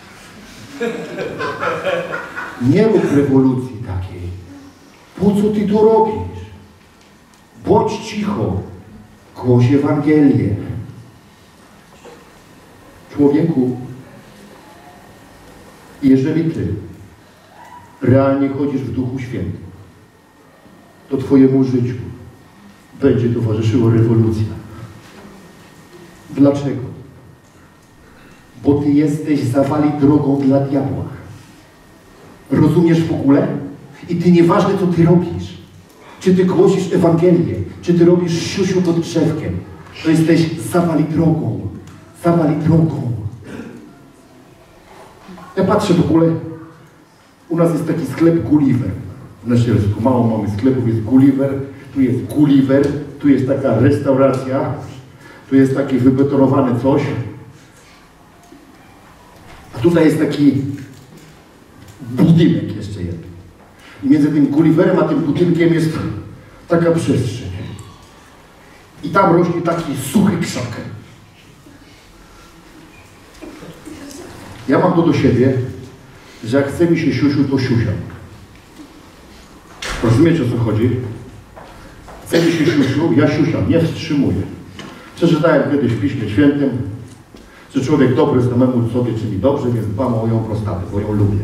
Nie rób rewolucji takiej. Po co ty to robisz? Bądź cicho. Głoś Ewangelię. Człowieku, jeżeli ty realnie chodzisz w Duchu Świętym, to twojemu życiu będzie towarzyszyła rewolucja. Dlaczego? Bo ty jesteś zawali drogą dla diabła. Rozumiesz w ogóle? I ty nieważne, co ty robisz. Czy ty głosisz Ewangelię, czy ty robisz siusiu pod drzewkiem, to jesteś zawali drogą. Zawali drogą. Ja patrzę w ogóle, u nas jest taki sklep Gulliver. Na Sielsku mało mamy sklepów, jest Gulliver, tu jest Gulliver, tu jest taka restauracja, tu jest takie wybetonowane coś. A tutaj jest taki budynek jeszcze jeden. I między tym Gulliverem a tym budynkiem jest taka przestrzeń. I tam rośnie taki suchy krzak. Ja mam to do siebie, że jak chce mi się siusiu, to siusiam. Rozumiecie, o co chodzi? Chce mi się siusiu, ja siusiam, nie wstrzymuję. Przeczytałem kiedyś w Piśmie Świętym, że człowiek dobry samemu sobie czyni dobrze, więc dbam o moją prostatę, bo ją lubię.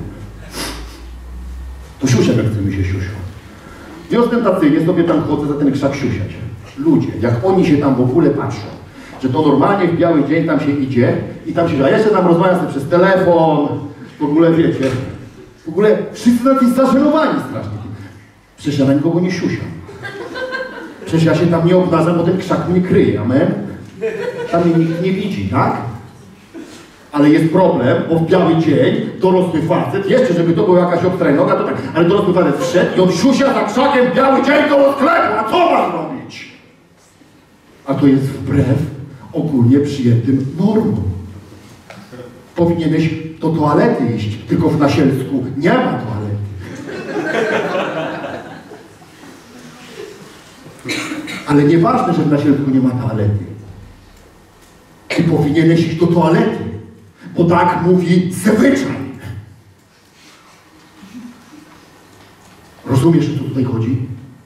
To siusiam, jak chce mi się siusiu. I ostentacyjnie sobie tam chodzę za ten krzak siusiać. Ludzie, jak oni się tam w ogóle patrzą, że to normalnie w biały dzień tam się idzie i tam się, a jeszcze tam rozmawiam sobie przez telefon, w ogóle wiecie, w ogóle wszyscy tacy zażenowani strasznie. Przecież ja na nikogo nie siusiam. Przecież ja się tam nie obnażam, bo ten krzak mnie kryje, amen? Tam mnie nikt nie widzi, tak? Ale jest problem, bo w biały dzień dorosły facet, jeszcze żeby to była jakaś obstrajnoga, to tak, ale dorosły facet wszedł i on siusia za krzakiem w biały dzień koło sklepu, a co ma zrobić? A to jest wbrew ogólnie przyjętym normom. Powinieneś do toalety iść, tylko w Nasielsku nie ma toalety. Ale nieważne, że w Nasielsku nie ma toalety. Ty powinieneś iść do toalety, bo tak mówi zwyczaj. Rozumiesz, o co tutaj chodzi?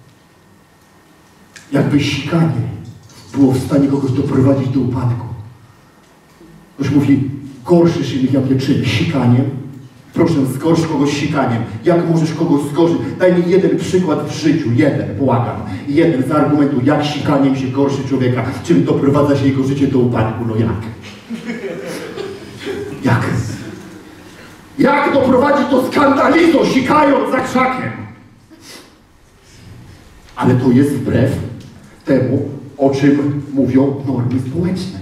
Jakby sikanie było w stanie kogoś doprowadzić do upadku. Ktoś mówi, gorszysz innych, ja mówię, czym? Sikaniem? Proszę, zgorsz kogoś sikaniem. Jak możesz kogoś zgorszyć? Daj mi jeden przykład w życiu, jeden, błagam. Jeden z argumentu, jak sikaniem się gorszy człowieka, czym doprowadza się jego życie do upadku. No jak? Jak? Jak doprowadzić do skandalizu, sikając za krzakiem? Ale to jest wbrew temu, o czym mówią normy społeczne.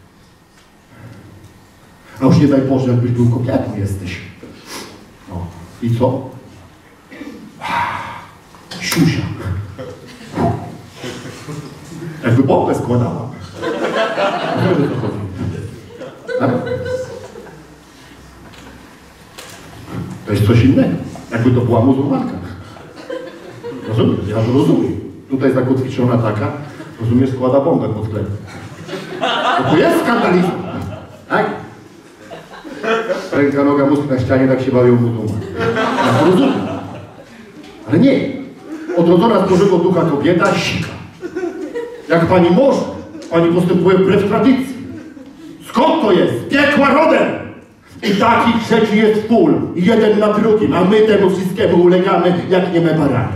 A już nie daj Boże, jakbyś był kobietą, jesteś. No. I co? Siusia. Jakby bombę składała. Tak? To jest coś innego. Jakby to była muzułmanka. Rozumiesz? Ja to rozumiem. Tutaj zakotwiczona taka, rozumiesz, składa bombę pod chleb. To, to jest skandalizm. Tak? Ręka, noga, mózg na ścianie, tak się bawią muzułmanie. Ja to rozumiem. Ale nie. Odrodzona z Bożego Ducha kobieta sika. Jak pani może, pani postępuje wbrew tradycji. Skąd to jest? Z piekła rodem! I takich rzeczy jest pół. Jeden na drugim, a my temu wszystkiemu ulegamy, jak nieme barany.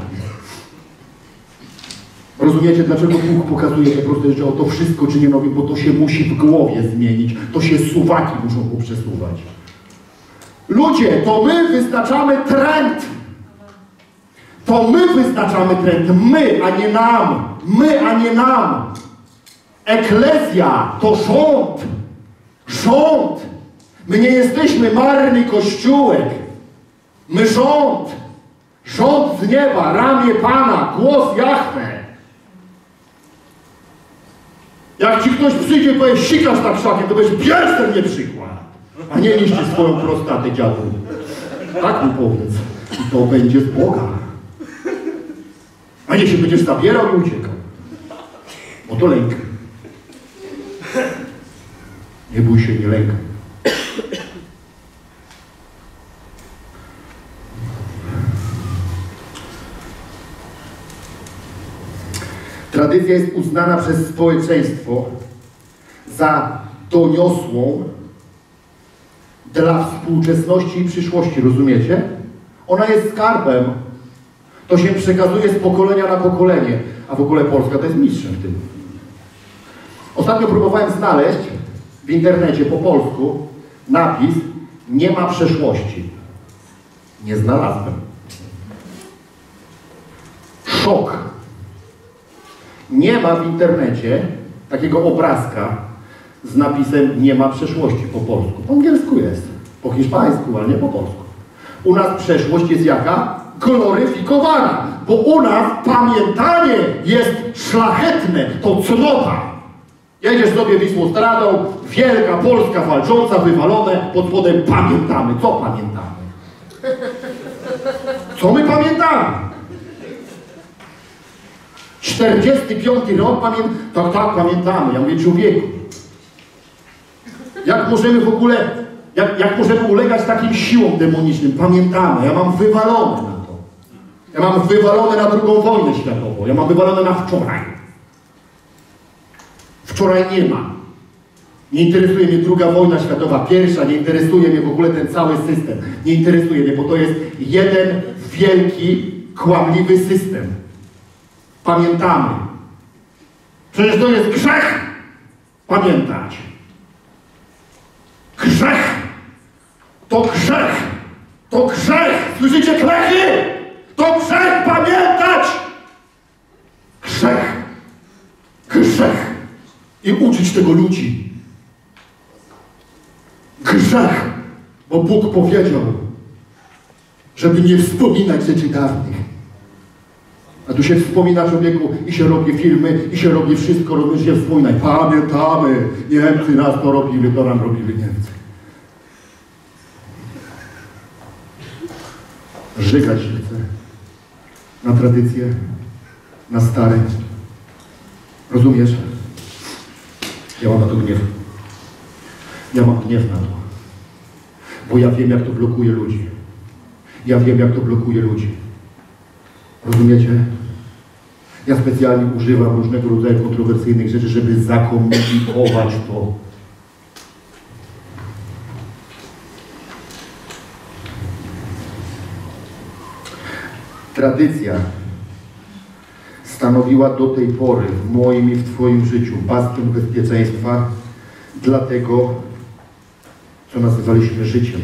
Rozumiecie, dlaczego Bóg pokazuje te proste rzeczy? O to wszystko czy nie robi, bo to się musi w głowie zmienić. To się suwaki muszą poprzesuwać. Ludzie, to my wyznaczamy trend. To my wyznaczamy trend. My, a nie nam. My, a nie nam. Eklezja to rząd. Rząd. My nie jesteśmy marny kościółek. My rząd. Rząd z nieba, ramię Pana, głos Jahwe. Jak ci ktoś przyjdzie i powie, sikasz tak szakiem, to będziesz bierz ten nie przykład. A nie niszczy swoją prostatę, dziadu. Tak mu powiedz. I to będzie z Boga. A nie się będziesz zabierał i uciekał. Oto lęk. Nie bój się, nie lękaj. Tradycja jest uznana przez społeczeństwo za doniosłą dla współczesności i przyszłości, rozumiecie? Ona jest skarbem. To się przekazuje z pokolenia na pokolenie. A w ogóle Polska to jest mistrzem w tym. Ostatnio próbowałem znaleźć w internecie po polsku napis "Nie ma przeszłości". Nie znalazłem. Szok. Nie ma w internecie takiego obrazka z napisem "Nie ma przeszłości" po polsku. Po angielsku jest, po hiszpańsku, ale nie po polsku. U nas przeszłość jest jaka? Gloryfikowana. Bo u nas pamiętanie jest szlachetne, to cnota. Jedziesz sobie Wisłą Stradą, wielka Polska walcząca, wywalone, pod spodem pamiętamy. Co pamiętamy? Co my pamiętamy? czterdziesty piąty rok, pamię... tak, tak, pamiętamy. Ja mówię, człowieku, jak możemy w ogóle, jak, jak możemy ulegać takim siłom demonicznym? Pamiętamy. Ja mam wywalone na to. Ja mam wywalone na drugą wojnę światową. Ja mam wywalone na wczoraj. Wczoraj nie ma. Nie interesuje mnie druga wojna światowa, pierwsza, nie interesuje mnie w ogóle ten cały system. Nie interesuje mnie, bo to jest jeden wielki, kłamliwy system. Pamiętamy. Przecież to jest grzech pamiętać. Grzech. To grzech. To grzech. Słyszycie, klechy? To grzech pamiętać. Grzech. Grzech. I uczyć tego ludzi. Grzech. Bo Bóg powiedział, żeby nie wspominać rzeczy dawnych. A tu się wspomina człowieku i się robi filmy, i się robi wszystko, robisz się wspominać. Pamiętamy, Niemcy nas to robili, to nam robili Niemcy. Żygać się chce na tradycję, na stare. Rozumiesz? Ja mam na to gniew. Ja mam gniew na to. Bo ja wiem, jak to blokuje ludzi. Ja wiem, jak to blokuje ludzi. Rozumiecie? Ja specjalnie używam różnego rodzaju kontrowersyjnych rzeczy, żeby zakomunikować to. Tradycja stanowiła do tej pory w moim i w Twoim życiu bastion bezpieczeństwa dla tego, co nazywaliśmy życiem.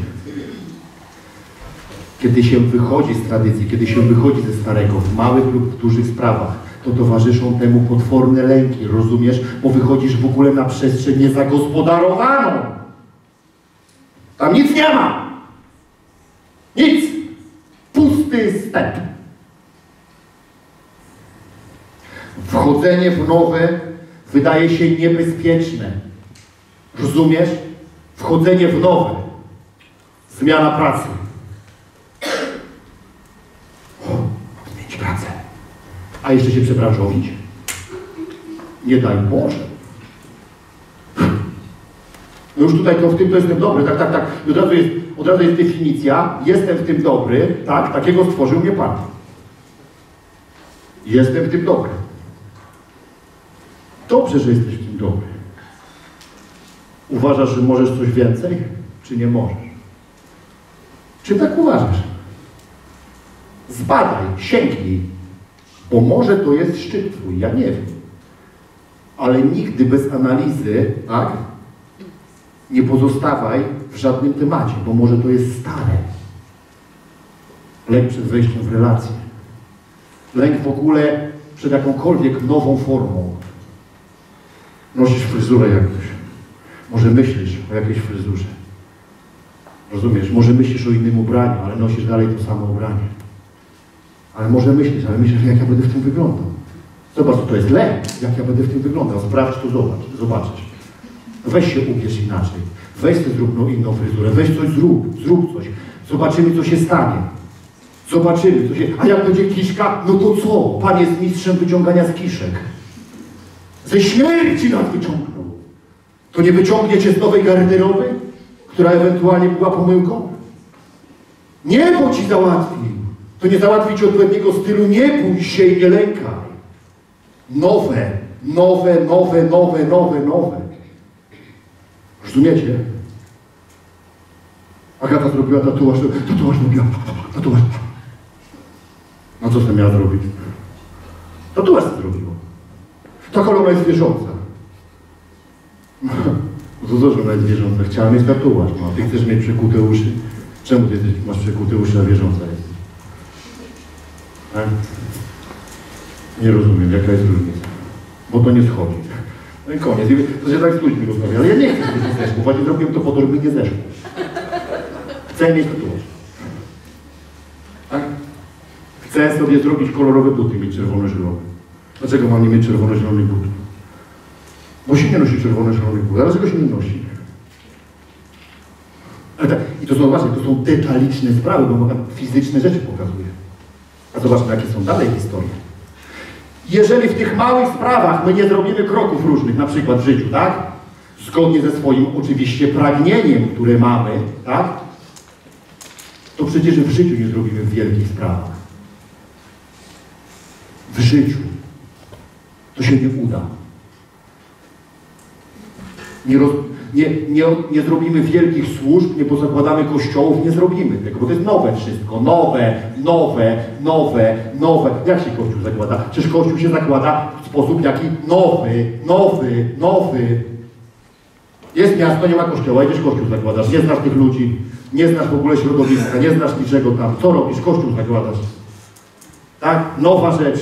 Kiedy się wychodzi z tradycji, kiedy się wychodzi ze starego, w małych lub w dużych sprawach, to towarzyszą temu potworne lęki, rozumiesz? Bo wychodzisz w ogóle na przestrzeń niezagospodarowaną. Tam nic nie ma. Nic. Pusty step. Wchodzenie w nowe wydaje się niebezpieczne. Rozumiesz? Wchodzenie w nowe. Zmiana pracy. Zmienić pracę. A jeszcze się przebranżowić? Nie daj Boże. No już tutaj to w tym to jestem dobry, tak, tak, tak. I od razu jest, od razu jest definicja. Jestem w tym dobry, tak, takiego stworzył mnie Pan. Jestem w tym dobry. Dobrze, że jesteś w tym dobry. Uważasz, że możesz coś więcej, czy nie możesz? Czy tak uważasz? Zbadaj, sięgnij, bo może to jest szczyt Twój, ja nie wiem. Ale nigdy bez analizy, tak, nie pozostawaj w żadnym temacie, bo może to jest stare. Lęk przed wejściem w relację. Lęk w ogóle przed jakąkolwiek nową formą. Nosisz fryzurę jakąś. Może myślisz o jakiejś fryzurze. Rozumiesz? Może myślisz o innym ubraniu, ale nosisz dalej to samo ubranie. Ale może myślisz, ale myślisz, jak ja będę w tym wyglądał. Zobacz, to jest lęk, jak ja będę w tym wyglądał. Sprawdź to, zobacz, zobaczysz. Weź się ubierz inaczej. Weź sobie zrób no, inną fryzurę. Weź coś zrób, zrób coś. Zobaczymy, co się stanie. Zobaczymy, co się... A jak będzie kiszka, no to co? Pan jest mistrzem wyciągania z kiszek. Ze śmierci nas wyciągnął. To nie wyciągnie cię z nowej garderoby, która ewentualnie była pomyłką? Niebo ci załatwi. To nie załatwi ci odpowiedniego stylu. Nie bój się i nie lękaj. Nowe, nowe, nowe, nowe, nowe, nowe. Rozumiecie? Agata zrobiła tatuaż, tatuaż zrobiła, tatuaż. No co z tym miała zrobić? Tatuaż zrobiła. Taka ona jest wierząca. No to że ona jest wierząca? Chciała mieć tatuaż, no a ty chcesz mieć przekute uszy? Czemu ty jesteś, masz przekute uszy, a wierząca jesteś? A? Nie rozumiem, jaka jest różnica. Bo to nie schodzi. No i koniec. To się tak z ludźmi rozmawia. Ale ja nie chcę, żeby to zeszło. Właśnie zrobiłem to po to, żeby nie zeszło. Chcę mieć tatuaż. Tak? Chcę sobie zrobić kolorowe buty, mieć czerwono-zielone. Dlaczego mam nie mieć czerwono-zielonych butów? Bo się nie nosi czerwono-zielonych butów. Dlaczego się nie nosi? I to są właśnie, to są detaliczne sprawy, bo tam fizyczne rzeczy pokazuje. A zobaczmy, jakie są dalej historie. Jeżeli w tych małych sprawach my nie zrobimy kroków różnych, na przykład w życiu, tak? Zgodnie ze swoim oczywiście pragnieniem, które mamy, tak? To przecież w życiu nie zrobimy w wielkich sprawach. W życiu. To się nie uda. Nie, roz, nie, nie, nie zrobimy wielkich służb, nie pozakładamy kościołów, nie zrobimy tego, bo to jest nowe wszystko. Nowe, nowe, nowe, nowe. Jak się Kościół zakłada? Przecież Kościół się zakłada w sposób jaki nowy, nowy, nowy. Jest miasto, nie ma kościoła, idziesz Kościół zakładasz, nie znasz tych ludzi, nie znasz w ogóle środowiska, nie znasz niczego tam. Co robisz? Kościół zakładasz. Tak? Nowa rzecz.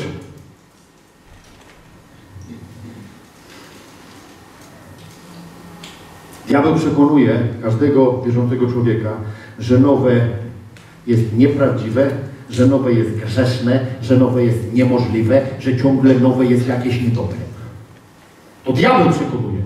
Diabeł przekonuje każdego wierzącego człowieka, że nowe jest nieprawdziwe, że nowe jest grzeszne, że nowe jest niemożliwe, że ciągle nowe jest jakieś niedobre. To diabeł przekonuje.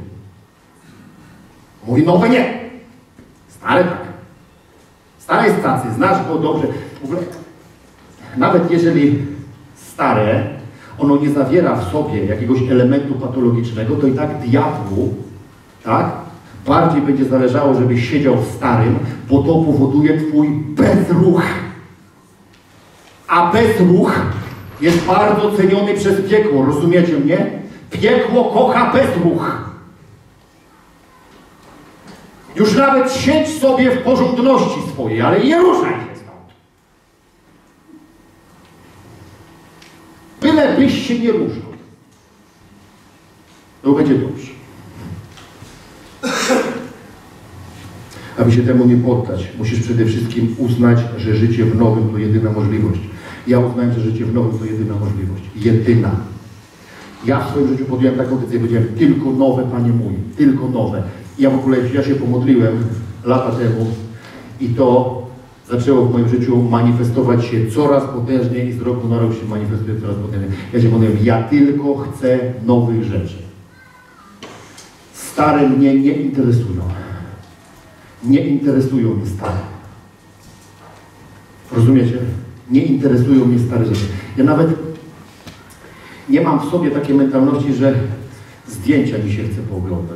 Mówi nowe nie. Stare tak. Stare jest tacy, znasz go dobrze. W ogóle, nawet jeżeli stare, ono nie zawiera w sobie jakiegoś elementu patologicznego, to i tak diabłu, tak, bardziej będzie zależało, żebyś siedział w starym, bo to powoduje twój bezruch. A bezruch jest bardzo ceniony przez piekło, rozumiecie mnie? Piekło kocha bezruch. Już nawet siedź sobie w porządności swojej, ale nie ruszaj się stąd. Byle byś się nie ruszał. To będzie dobrze. Aby się temu nie poddać, musisz przede wszystkim uznać, że życie w nowym to jedyna możliwość. Ja uznałem, że życie w nowym to jedyna możliwość. Jedyna. Ja w swoim życiu podjąłem taką decyzję, powiedziałem, tylko nowe, Panie mój, tylko nowe. Ja w ogóle, ja się pomodliłem lata temu i to zaczęło w moim życiu manifestować się coraz potężniej i z roku na rok się manifestuje coraz potężniej. Ja się modliłem, ja tylko chcę nowych rzeczy. Stare mnie nie interesują. Nie interesują mnie stare. Rozumiecie? Nie interesują mnie stare rzeczy. Ja nawet nie mam w sobie takiej mentalności, że zdjęcia mi się chce pooglądać.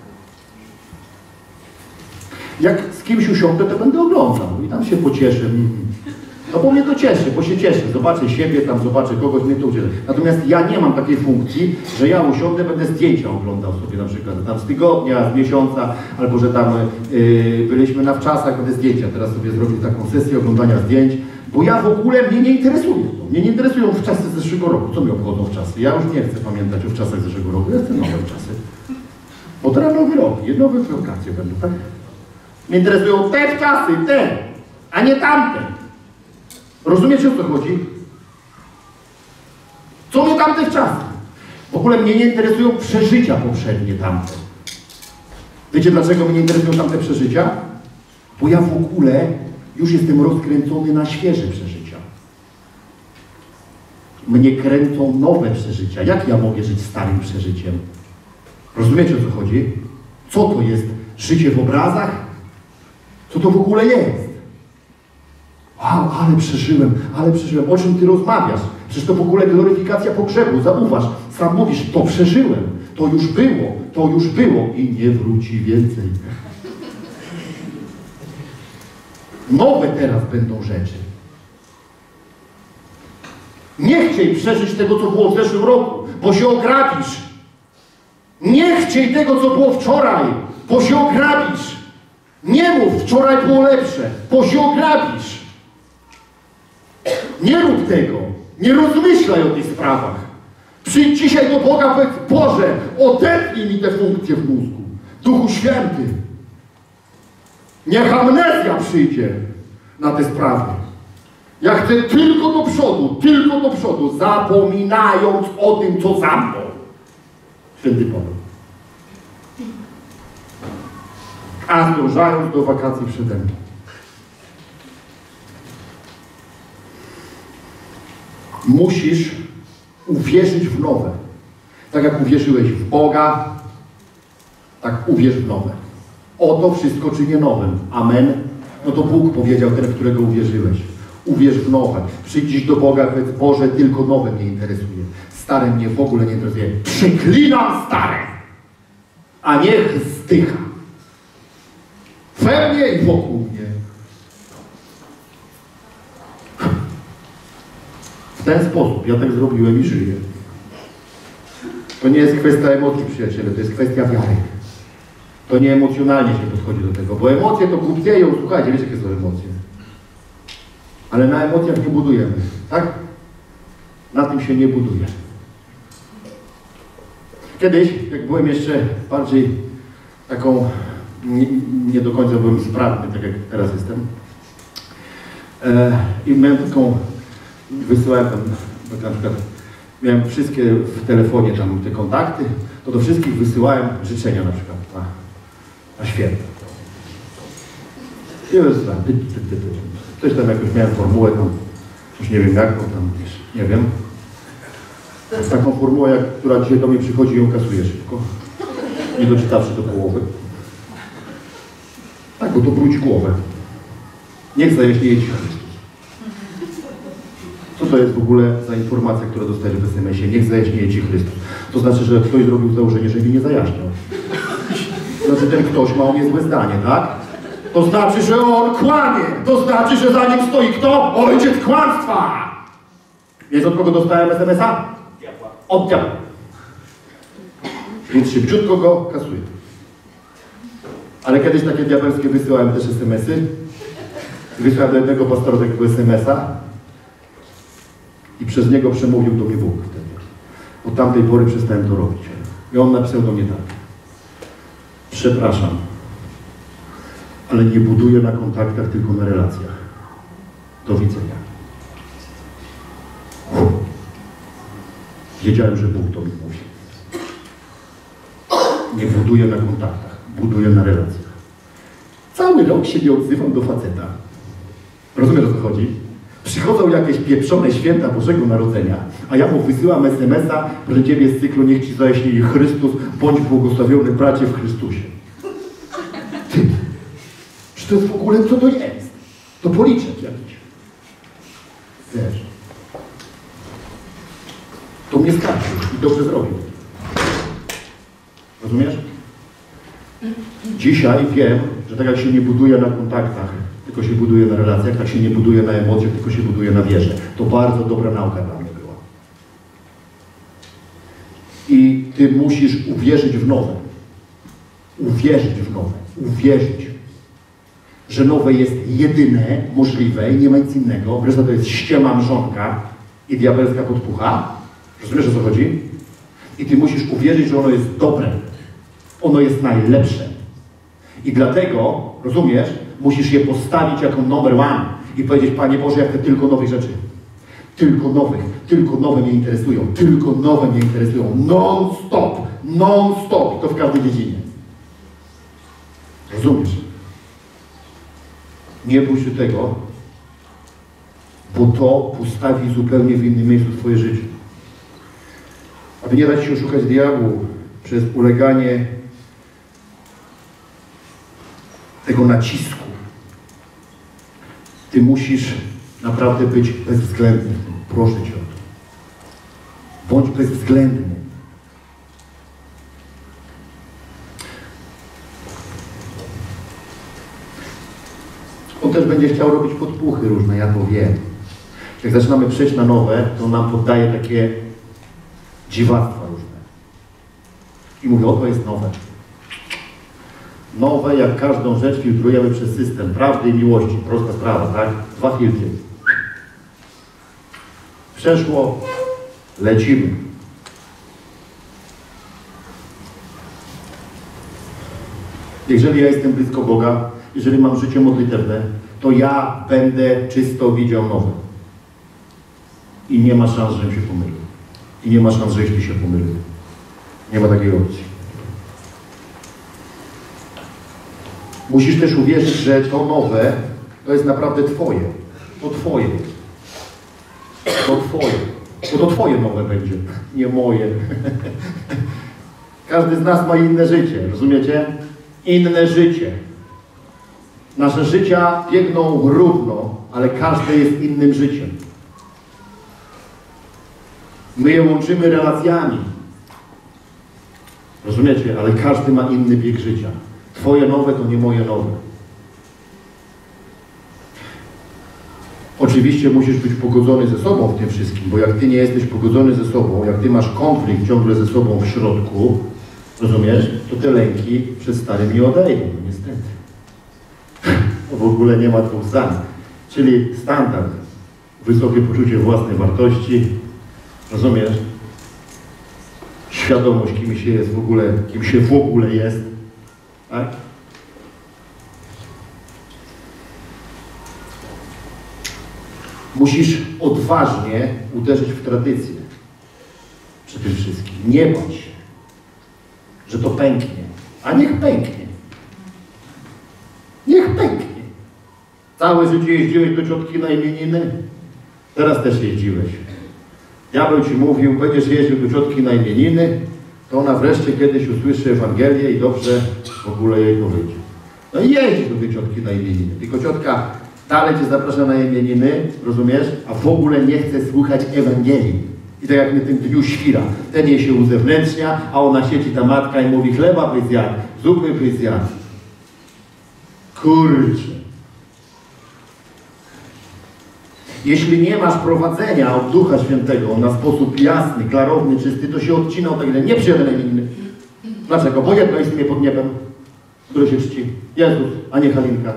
Jak z kimś usiądę, to będę oglądał i tam się pocieszę. No bo mnie to cieszy, bo się cieszę. Zobaczę siebie, tam zobaczę kogoś, mnie to ucieszy. Natomiast ja nie mam takiej funkcji, że ja usiądę, będę zdjęcia oglądał sobie na przykład tam z tygodnia, z miesiąca, albo że tam yy, byliśmy na wczasach, będę zdjęcia. Teraz sobie zrobię taką sesję oglądania zdjęć, bo ja w ogóle mnie nie interesuje to. Mnie nie interesują wczasy z zeszłego roku. Co mnie obchodzą wczasy? Ja już nie chcę pamiętać o wczasach z zeszłego roku. Ja chcę nowe czasy. Bo teraz nowy rok, nowe wakacje będą, tak? Mnie interesują te czasy, te, a nie tamte. Rozumiecie, o co chodzi? Co mnie tamte czasy? W ogóle mnie nie interesują przeżycia poprzednie tamte. Wiecie, dlaczego mnie nie interesują tamte przeżycia? Bo ja w ogóle już jestem rozkręcony na świeże przeżycia. Mnie kręcą nowe przeżycia. Jak ja mogę żyć starym przeżyciem? Rozumiecie, o co chodzi? Co to jest? Życie w obrazach? Co to w ogóle jest? Wow, ale przeżyłem, ale przeżyłem. O czym ty rozmawiasz? Przecież to w ogóle gloryfikacja pogrzebu. Zauważ, sam mówisz, to przeżyłem. To już było, to już było i nie wróci więcej. Nowe teraz będą rzeczy. Nie chciej przeżyć tego, co było w zeszłym roku, bo się ograbisz. Nie chciej tego, co było wczoraj, bo się ograbisz. Nie Nie mów, wczoraj było lepsze, bo się ograbisz. Nie rób tego. Nie rozmyślaj o tych sprawach. Przyjdź dzisiaj do Boga, powiedz: Boże, odetnij mi te funkcje w mózgu. Duchu Święty. Niech amnezja przyjdzie na te sprawy. Ja chcę tylko do przodu, tylko do przodu, zapominając o tym, co za mną. Święty Paweł. A zdążając do wakacji przede mną. Musisz uwierzyć w nowe. Tak jak uwierzyłeś w Boga, tak uwierz w nowe. Oto wszystko czynię nowym. Amen. No to Bóg powiedział, ten, w którego uwierzyłeś. Uwierz w nowe. Przyjdź dziś do Boga, powiedz: Boże, tylko nowe mnie interesuje. Stare mnie w ogóle nie interesuje. Przeklinam stare, a niech zdycha. We mnie i wokół mnie. W ten sposób ja tak zrobiłem i żyję. To nie jest kwestia emocji, przyjaciele, to jest kwestia wiary. To nie emocjonalnie się podchodzi do tego, bo emocje to głupieją. Słuchajcie, wiecie, jakie są emocje. Ale na emocjach nie budujemy, tak? Na tym się nie buduje. Kiedyś, jak byłem jeszcze bardziej taką, nie, nie do końca byłem sprawny, tak jak teraz jestem, e, i miałem taką, wysyłałem tam, na przykład, miałem wszystkie w telefonie tam te kontakty, to do wszystkich wysyłałem życzenia na przykład na, na święta. I wysyłałem, ty, ty, ty, ty. Coś tam jakoś miałem formułę, tam, już nie wiem jak, bo tam, wiesz, nie wiem. Taką formułę, jak, która dzisiaj do mnie przychodzi i ją kasuje szybko, nie doczytawszy do połowy. Tak, bo to brudzi głowę. Niech zajaśnieje Ci Chrystus. Co to jest w ogóle za informacja, która dostajesz w es em esie? Niech zajaśnieje Ci Chrystus. To znaczy, że ktoś zrobił założenie, że mi nie zajaśniał. To znaczy, ten ktoś ma o mnie złe zdanie, tak? To znaczy, że on kłamie. To znaczy, że za nim stoi kto? Ojciec kłamstwa. Wiesz, od kogo dostałem es em esa? Od diabła. Więc szybciutko go kasuję. Ale kiedyś takie diabelskie wysyłałem też es em esy. Wysłałem do jednego pastora takiego es em esa i przez niego przemówił do mnie Bóg wtedy. Od tamtej pory przestałem to robić. I on napisał do mnie tak: przepraszam, ale nie buduję na kontaktach, tylko na relacjach. Do widzenia. Uf. Wiedziałem, że Bóg to mi mówi. Nie buduję na kontaktach, buduję na relacjach. Cały rok się nie odzywam do faceta. Rozumiesz, o co chodzi? Przychodzą jakieś pieprzone święta Bożego Narodzenia, a ja mu wysyłam es em esa, że Ciebie z cyklu niech Ci zajaśnieje Chrystus, bądź błogosławiony bracie w Chrystusie. Ty, czy to jest w ogóle, co to jest? To policzek jakiś. Wiesz. To mnie skarży i dobrze zrobił. Rozumiesz? Dzisiaj wiem, że tak jak się nie buduje na kontaktach, tylko się buduje na relacjach, tak się nie buduje na emocjach, tylko się buduje na wierze. To bardzo dobra nauka dla mnie była. I Ty musisz uwierzyć w nowe. Uwierzyć w nowe. Uwierzyć, że nowe jest jedyne, możliwe i nie ma nic innego. Reszta to jest ściema mrzonka i diabelska podpucha. Rozumiesz, o co chodzi? I Ty musisz uwierzyć, że ono jest dobre. Ono jest najlepsze. I dlatego, rozumiesz, musisz je postawić jako numer one i powiedzieć: Panie Boże, ja chcę tylko nowych rzeczy. Tylko nowych. Tylko nowe mnie interesują. Tylko nowe mnie interesują. Non-stop. Non-stop. To w każdej dziedzinie. Rozumiesz? Nie bój się tego, bo to postawi zupełnie w innym miejscu Twoje życie. Aby nie dać się oszukać diabłu przez uleganie tego nacisku, Ty musisz naprawdę być bezwzględny. Proszę Cię o to. Bądź bezwzględny. On też będzie chciał robić podpuchy różne, ja to wiem. Jak zaczynamy przejść na nowe, to nam poddaje takie dziwactwa różne. I mówię: o, to jest nowe. Nowe, jak każdą rzecz, filtrujemy przez system prawdy i miłości. Prosta sprawa, tak? Dwa filtry. Przeszło, lecimy. Jeżeli ja jestem blisko Boga, jeżeli mam życie modlitewne, to ja będę czysto widział nowe. I nie ma szans, żebym się pomylił. I nie ma szans, żebyś ty się pomylił. Nie ma takiej opcji. Musisz też uwierzyć, że to nowe to jest naprawdę Twoje. To Twoje. To Twoje. To to Twoje nowe będzie, nie moje. Każdy z nas ma inne życie, rozumiecie? Inne życie. Nasze życia biegną równo, ale każde jest innym życiem. My je łączymy relacjami. Rozumiecie? Ale każdy ma inny bieg życia. Twoje nowe to nie moje nowe. Oczywiście musisz być pogodzony ze sobą w tym wszystkim, bo jak ty nie jesteś pogodzony ze sobą, jak ty masz konflikt ciągle ze sobą w środku, rozumiesz, to te lęki przed starym nie odejdą, no niestety. To w ogóle nie ma dwóch zdań. Czyli standard, wysokie poczucie własnej wartości, rozumiesz, świadomość, kim się jest w ogóle, kim się w ogóle jest, tak? Musisz odważnie uderzyć w tradycję. Przede wszystkim. Nie bać się, że to pęknie. A niech pęknie. Niech pęknie. Całe życie jeździłeś do ciotki na imieniny? Teraz też jeździłeś. Diabeł ci mówił, będziesz jeździł do ciotki na imieniny, to ona wreszcie kiedyś usłyszy Ewangelię i dobrze w ogóle jej powiedzie. No i jeździ do tej ciotki na imieniny. Tylko ciotka dalej cię zaprasza na imieniny, rozumiesz? A w ogóle nie chce słuchać Ewangelii. I tak jak na tym dniu świra. Ten jej się uzewnętrznia, a ona siedzi ta matka i mówi, chleba byś zjadł, zupy byś zjadł. Kurczę. Jeśli nie masz prowadzenia od Ducha Świętego na sposób jasny, klarowny, czysty, to się odcina od tego, nie przyjadę na imieniny. Dlaczego? Bo jedno jest imię pod niebem, które się czci. Jezus, a nie Halinka.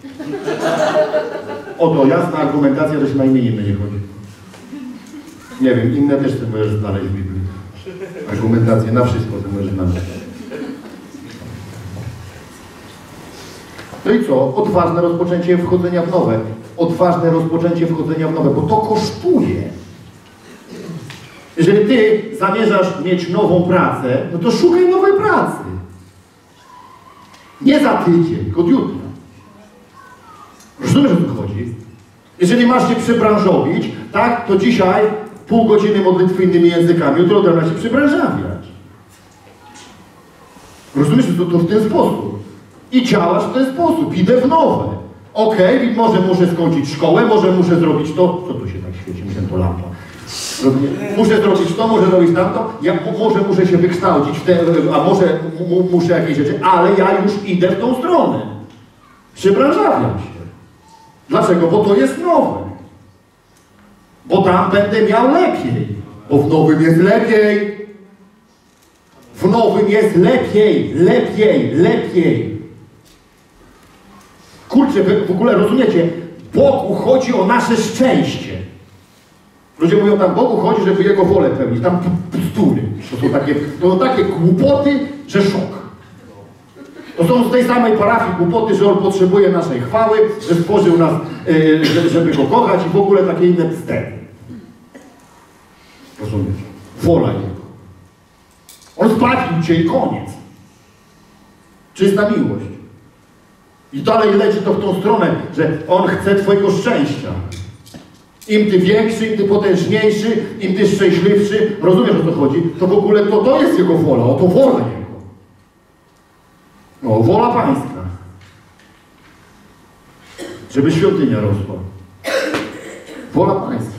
Oto jasna argumentacja, że się na imieniny nie chodzi. Nie wiem, inne też ty możesz znaleźć w Biblii. Argumentacje na wszystko ty możesz znaleźć. No i co? Odważne rozpoczęcie wchodzenia w nowe. Odważne rozpoczęcie wchodzenia w nowe, bo to kosztuje. Jeżeli ty zamierzasz mieć nową pracę, no to szukaj nowej pracy. Nie za tydzień, tylko od jutra. Rozumiesz, o co chodzi? Jeżeli masz się przebranżowić, tak, to dzisiaj pół godziny modlitwy innymi językami, jutro od rana się przebranżawiać. Rozumiesz, to, to w ten sposób. I działasz w ten sposób. Idę w nowe. Okej, okay, może muszę skończyć szkołę, może muszę zrobić to. Co tu się tak świeci? Myślę, to lampa. Muszę zrobić to, może zrobić tamto. Ja może muszę się wykształcić, w te, a może muszę jakieś rzeczy, ale ja już idę w tą stronę. Przebranżawiam się. Dlaczego? Bo to jest nowe. Bo tam będę miał lepiej. Bo w nowym jest lepiej. W nowym jest lepiej, lepiej, lepiej. Kurczę, wy w ogóle rozumiecie? Bogu chodzi o nasze szczęście. Ludzie mówią tam, Bogu chodzi, żeby Jego wolę pełnić. Tam bzdury. To są takie, to są takie głupoty, że szok. To są z tej samej parafii głupoty, że On potrzebuje naszej chwały, że stworzył nas, yy, żeby Go kochać i w ogóle takie inne bzdery. Rozumiesz? Wola Jego. On zbawił cię i koniec. Czysta miłość. I dalej leci to w tą stronę, że On chce twojego szczęścia. Im ty większy, im ty potężniejszy, im ty szczęśliwszy, rozumiesz, o co chodzi, to w ogóle to, to jest Jego wola, oto wola Jego. No, wola Pańska. Żeby świątynia rosła. Wola Pańska.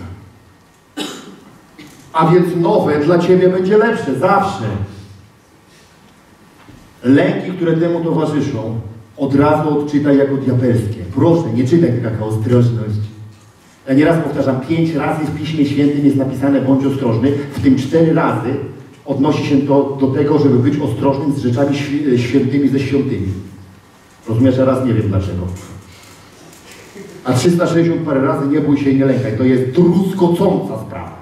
A więc nowe dla ciebie będzie lepsze, zawsze. Lęki, które temu towarzyszą, od razu odczytaj jako diabelskie. Proszę, nie czytaj tylko jako ostrożność. Ja nieraz powtarzam, pięć razy w Piśmie Świętym jest napisane bądź ostrożny, w tym cztery razy odnosi się to do tego, żeby być ostrożnym z rzeczami świętymi ze świątymi. Rozumiesz, teraz nie wiem dlaczego. A trzysta sześćdziesiąt parę razy nie bój się i nie lękaj. To jest truskocąca sprawa.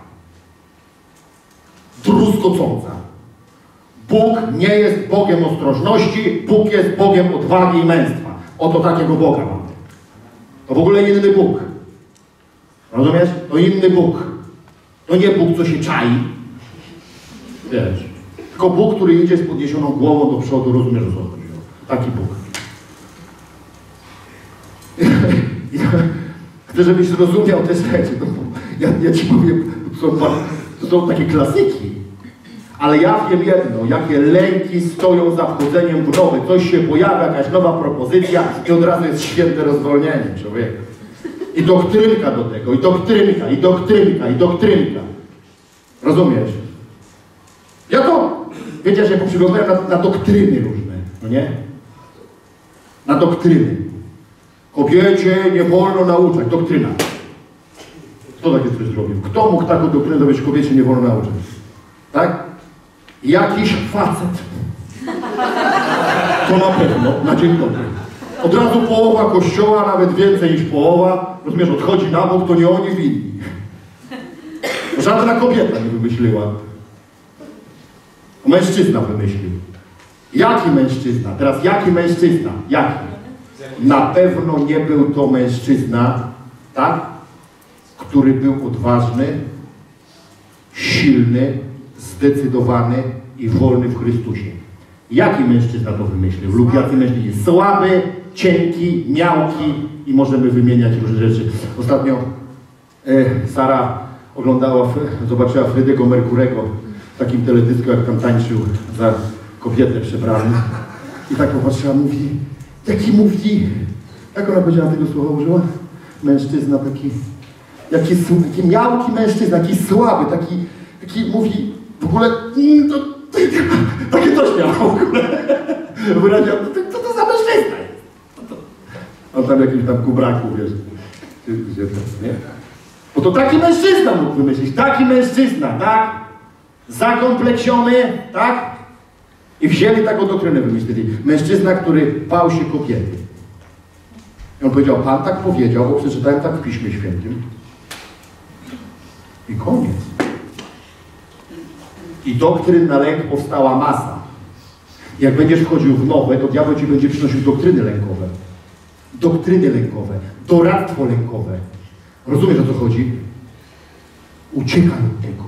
Truskocąca. Bóg nie jest Bogiem ostrożności, Bóg jest Bogiem odwagi i męstwa. Oto takiego Boga mamy. To w ogóle inny Bóg. Rozumiesz? To inny Bóg. To nie Bóg, co się czai. Wiesz. Tylko Bóg, który idzie z podniesioną głową do przodu, rozumiesz, o co chodzi. Taki Bóg. Chcę, żebyś zrozumiał te rzeczy. No, ja, ja ci powiem, to są, to są takie klasyki. Ale ja wiem jedno, jakie lęki stoją za wchodzeniem w nowe. Coś się pojawia, jakaś nowa propozycja i od razu jest święte rozwolnienie człowieka. I doktrynka do tego, i doktrynka, i doktrynka, i doktrynka. Rozumiesz? Ja to, wiecie, że poprzyglądałem na, na doktryny różne, no nie? Na doktryny. Kobiecie nie wolno nauczać. Doktryna. Kto takie coś zrobił? Kto mógł taką doktrynę dowiedzieć, kobiecie nie wolno nauczać? Tak? Jakiś facet. To na pewno, na dzień dobry. Od razu połowa kościoła, nawet więcej niż połowa, rozumiesz, odchodzi na bok, to nie oni winni. Żadna kobieta nie wymyśliła. Mężczyzna wymyślił. Jaki mężczyzna? Teraz jaki mężczyzna? Jaki? Na pewno nie był to mężczyzna, tak? Który był odważny, silny, zdecydowany i wolny w Chrystusie. Jaki mężczyzna to wymyślił? Lub jacy mężczyźni? Słaby, cienki, miałki i możemy wymieniać różne rzeczy. Ostatnio e, Sara oglądała, zobaczyła Freddego Mercurego w takim teledysku, jak tam tańczył za kobietę przebrany. I tak popatrzyła, mówi, jaki mówi, jak ona powiedziała tego słowa użyła? Mężczyzna taki, jaki, taki miałki mężczyzna, taki słaby, taki, taki mówi, w ogóle, mm, to, to, takie coś miał w ogóle. Wyraził, co to za mężczyzna jest? On tam jakimś tam kubraku, wiesz. Nie? Bo to taki mężczyzna mógł wymyślić, taki mężczyzna, tak? Zakompleksiony, tak? I wzięli taką doktrynę, wymyślili. Mężczyzna, który bał się kobiety. I on powiedział, Pan tak powiedział, bo przeczytałem tak w Piśmie Świętym. I koniec. I doktryn na lęk powstała masa. I jak będziesz wchodził w nowe, to diabeł ci będzie przynosił doktryny lękowe. Doktryny lękowe. Doradztwo lękowe. Rozumiesz, o co chodzi? Uciekaj od tego.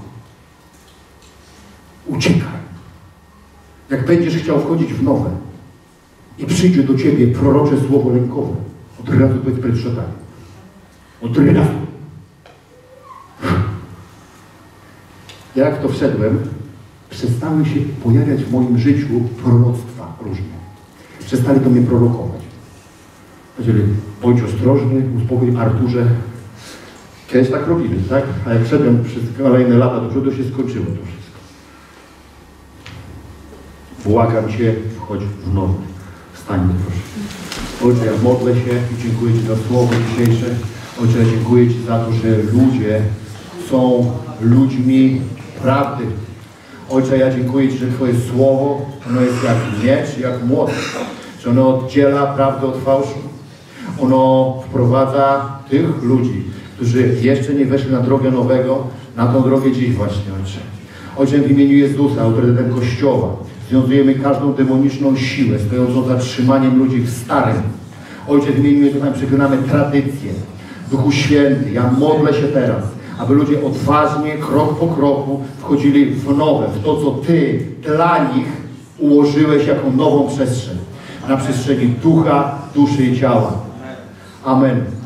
Uciekaj. Jak będziesz chciał wchodzić w nowe i przyjdzie do ciebie prorocze słowo lękowe, od razu powiedz przed szatanem. Od razu. Jak to wszedłem, przestały się pojawiać w moim życiu proroctwa różne. Przestali to mnie prorokować. Powiedzieli, bądź ostrożny, uspokój Arturze. Kiedyś tak robili, tak? A jak szedłem przez kolejne lata do przodu, się skończyło to wszystko. Błagam Cię, wchodź w nowe. Wstań, proszę. Ojcze, ja modlę się i dziękuję Ci za słowo dzisiejsze. Ojcze, ja dziękuję Ci za to, że ludzie są ludźmi prawdy. Ojcze, ja dziękuję Ci, że Twoje słowo, ono jest jak miecz, jak młot. Że ono oddziela prawdę od fałszu. Ono wprowadza tych ludzi, którzy jeszcze nie weszli na drogę nowego, na tą drogę dziś właśnie, Ojcze. Ojcze, w imieniu Jezusa, autorytetem Kościoła, związujemy każdą demoniczną siłę stojącą za trzymaniem ludzi w starym. Ojcze, w imieniu Jezusa przeklinamy tradycję. Duchu Święty, ja modlę się teraz, aby ludzie odważnie, krok po kroku wchodzili w nowe, w to, co Ty dla nich ułożyłeś jako nową przestrzeń. Na przestrzeni ducha, duszy i ciała. Amen.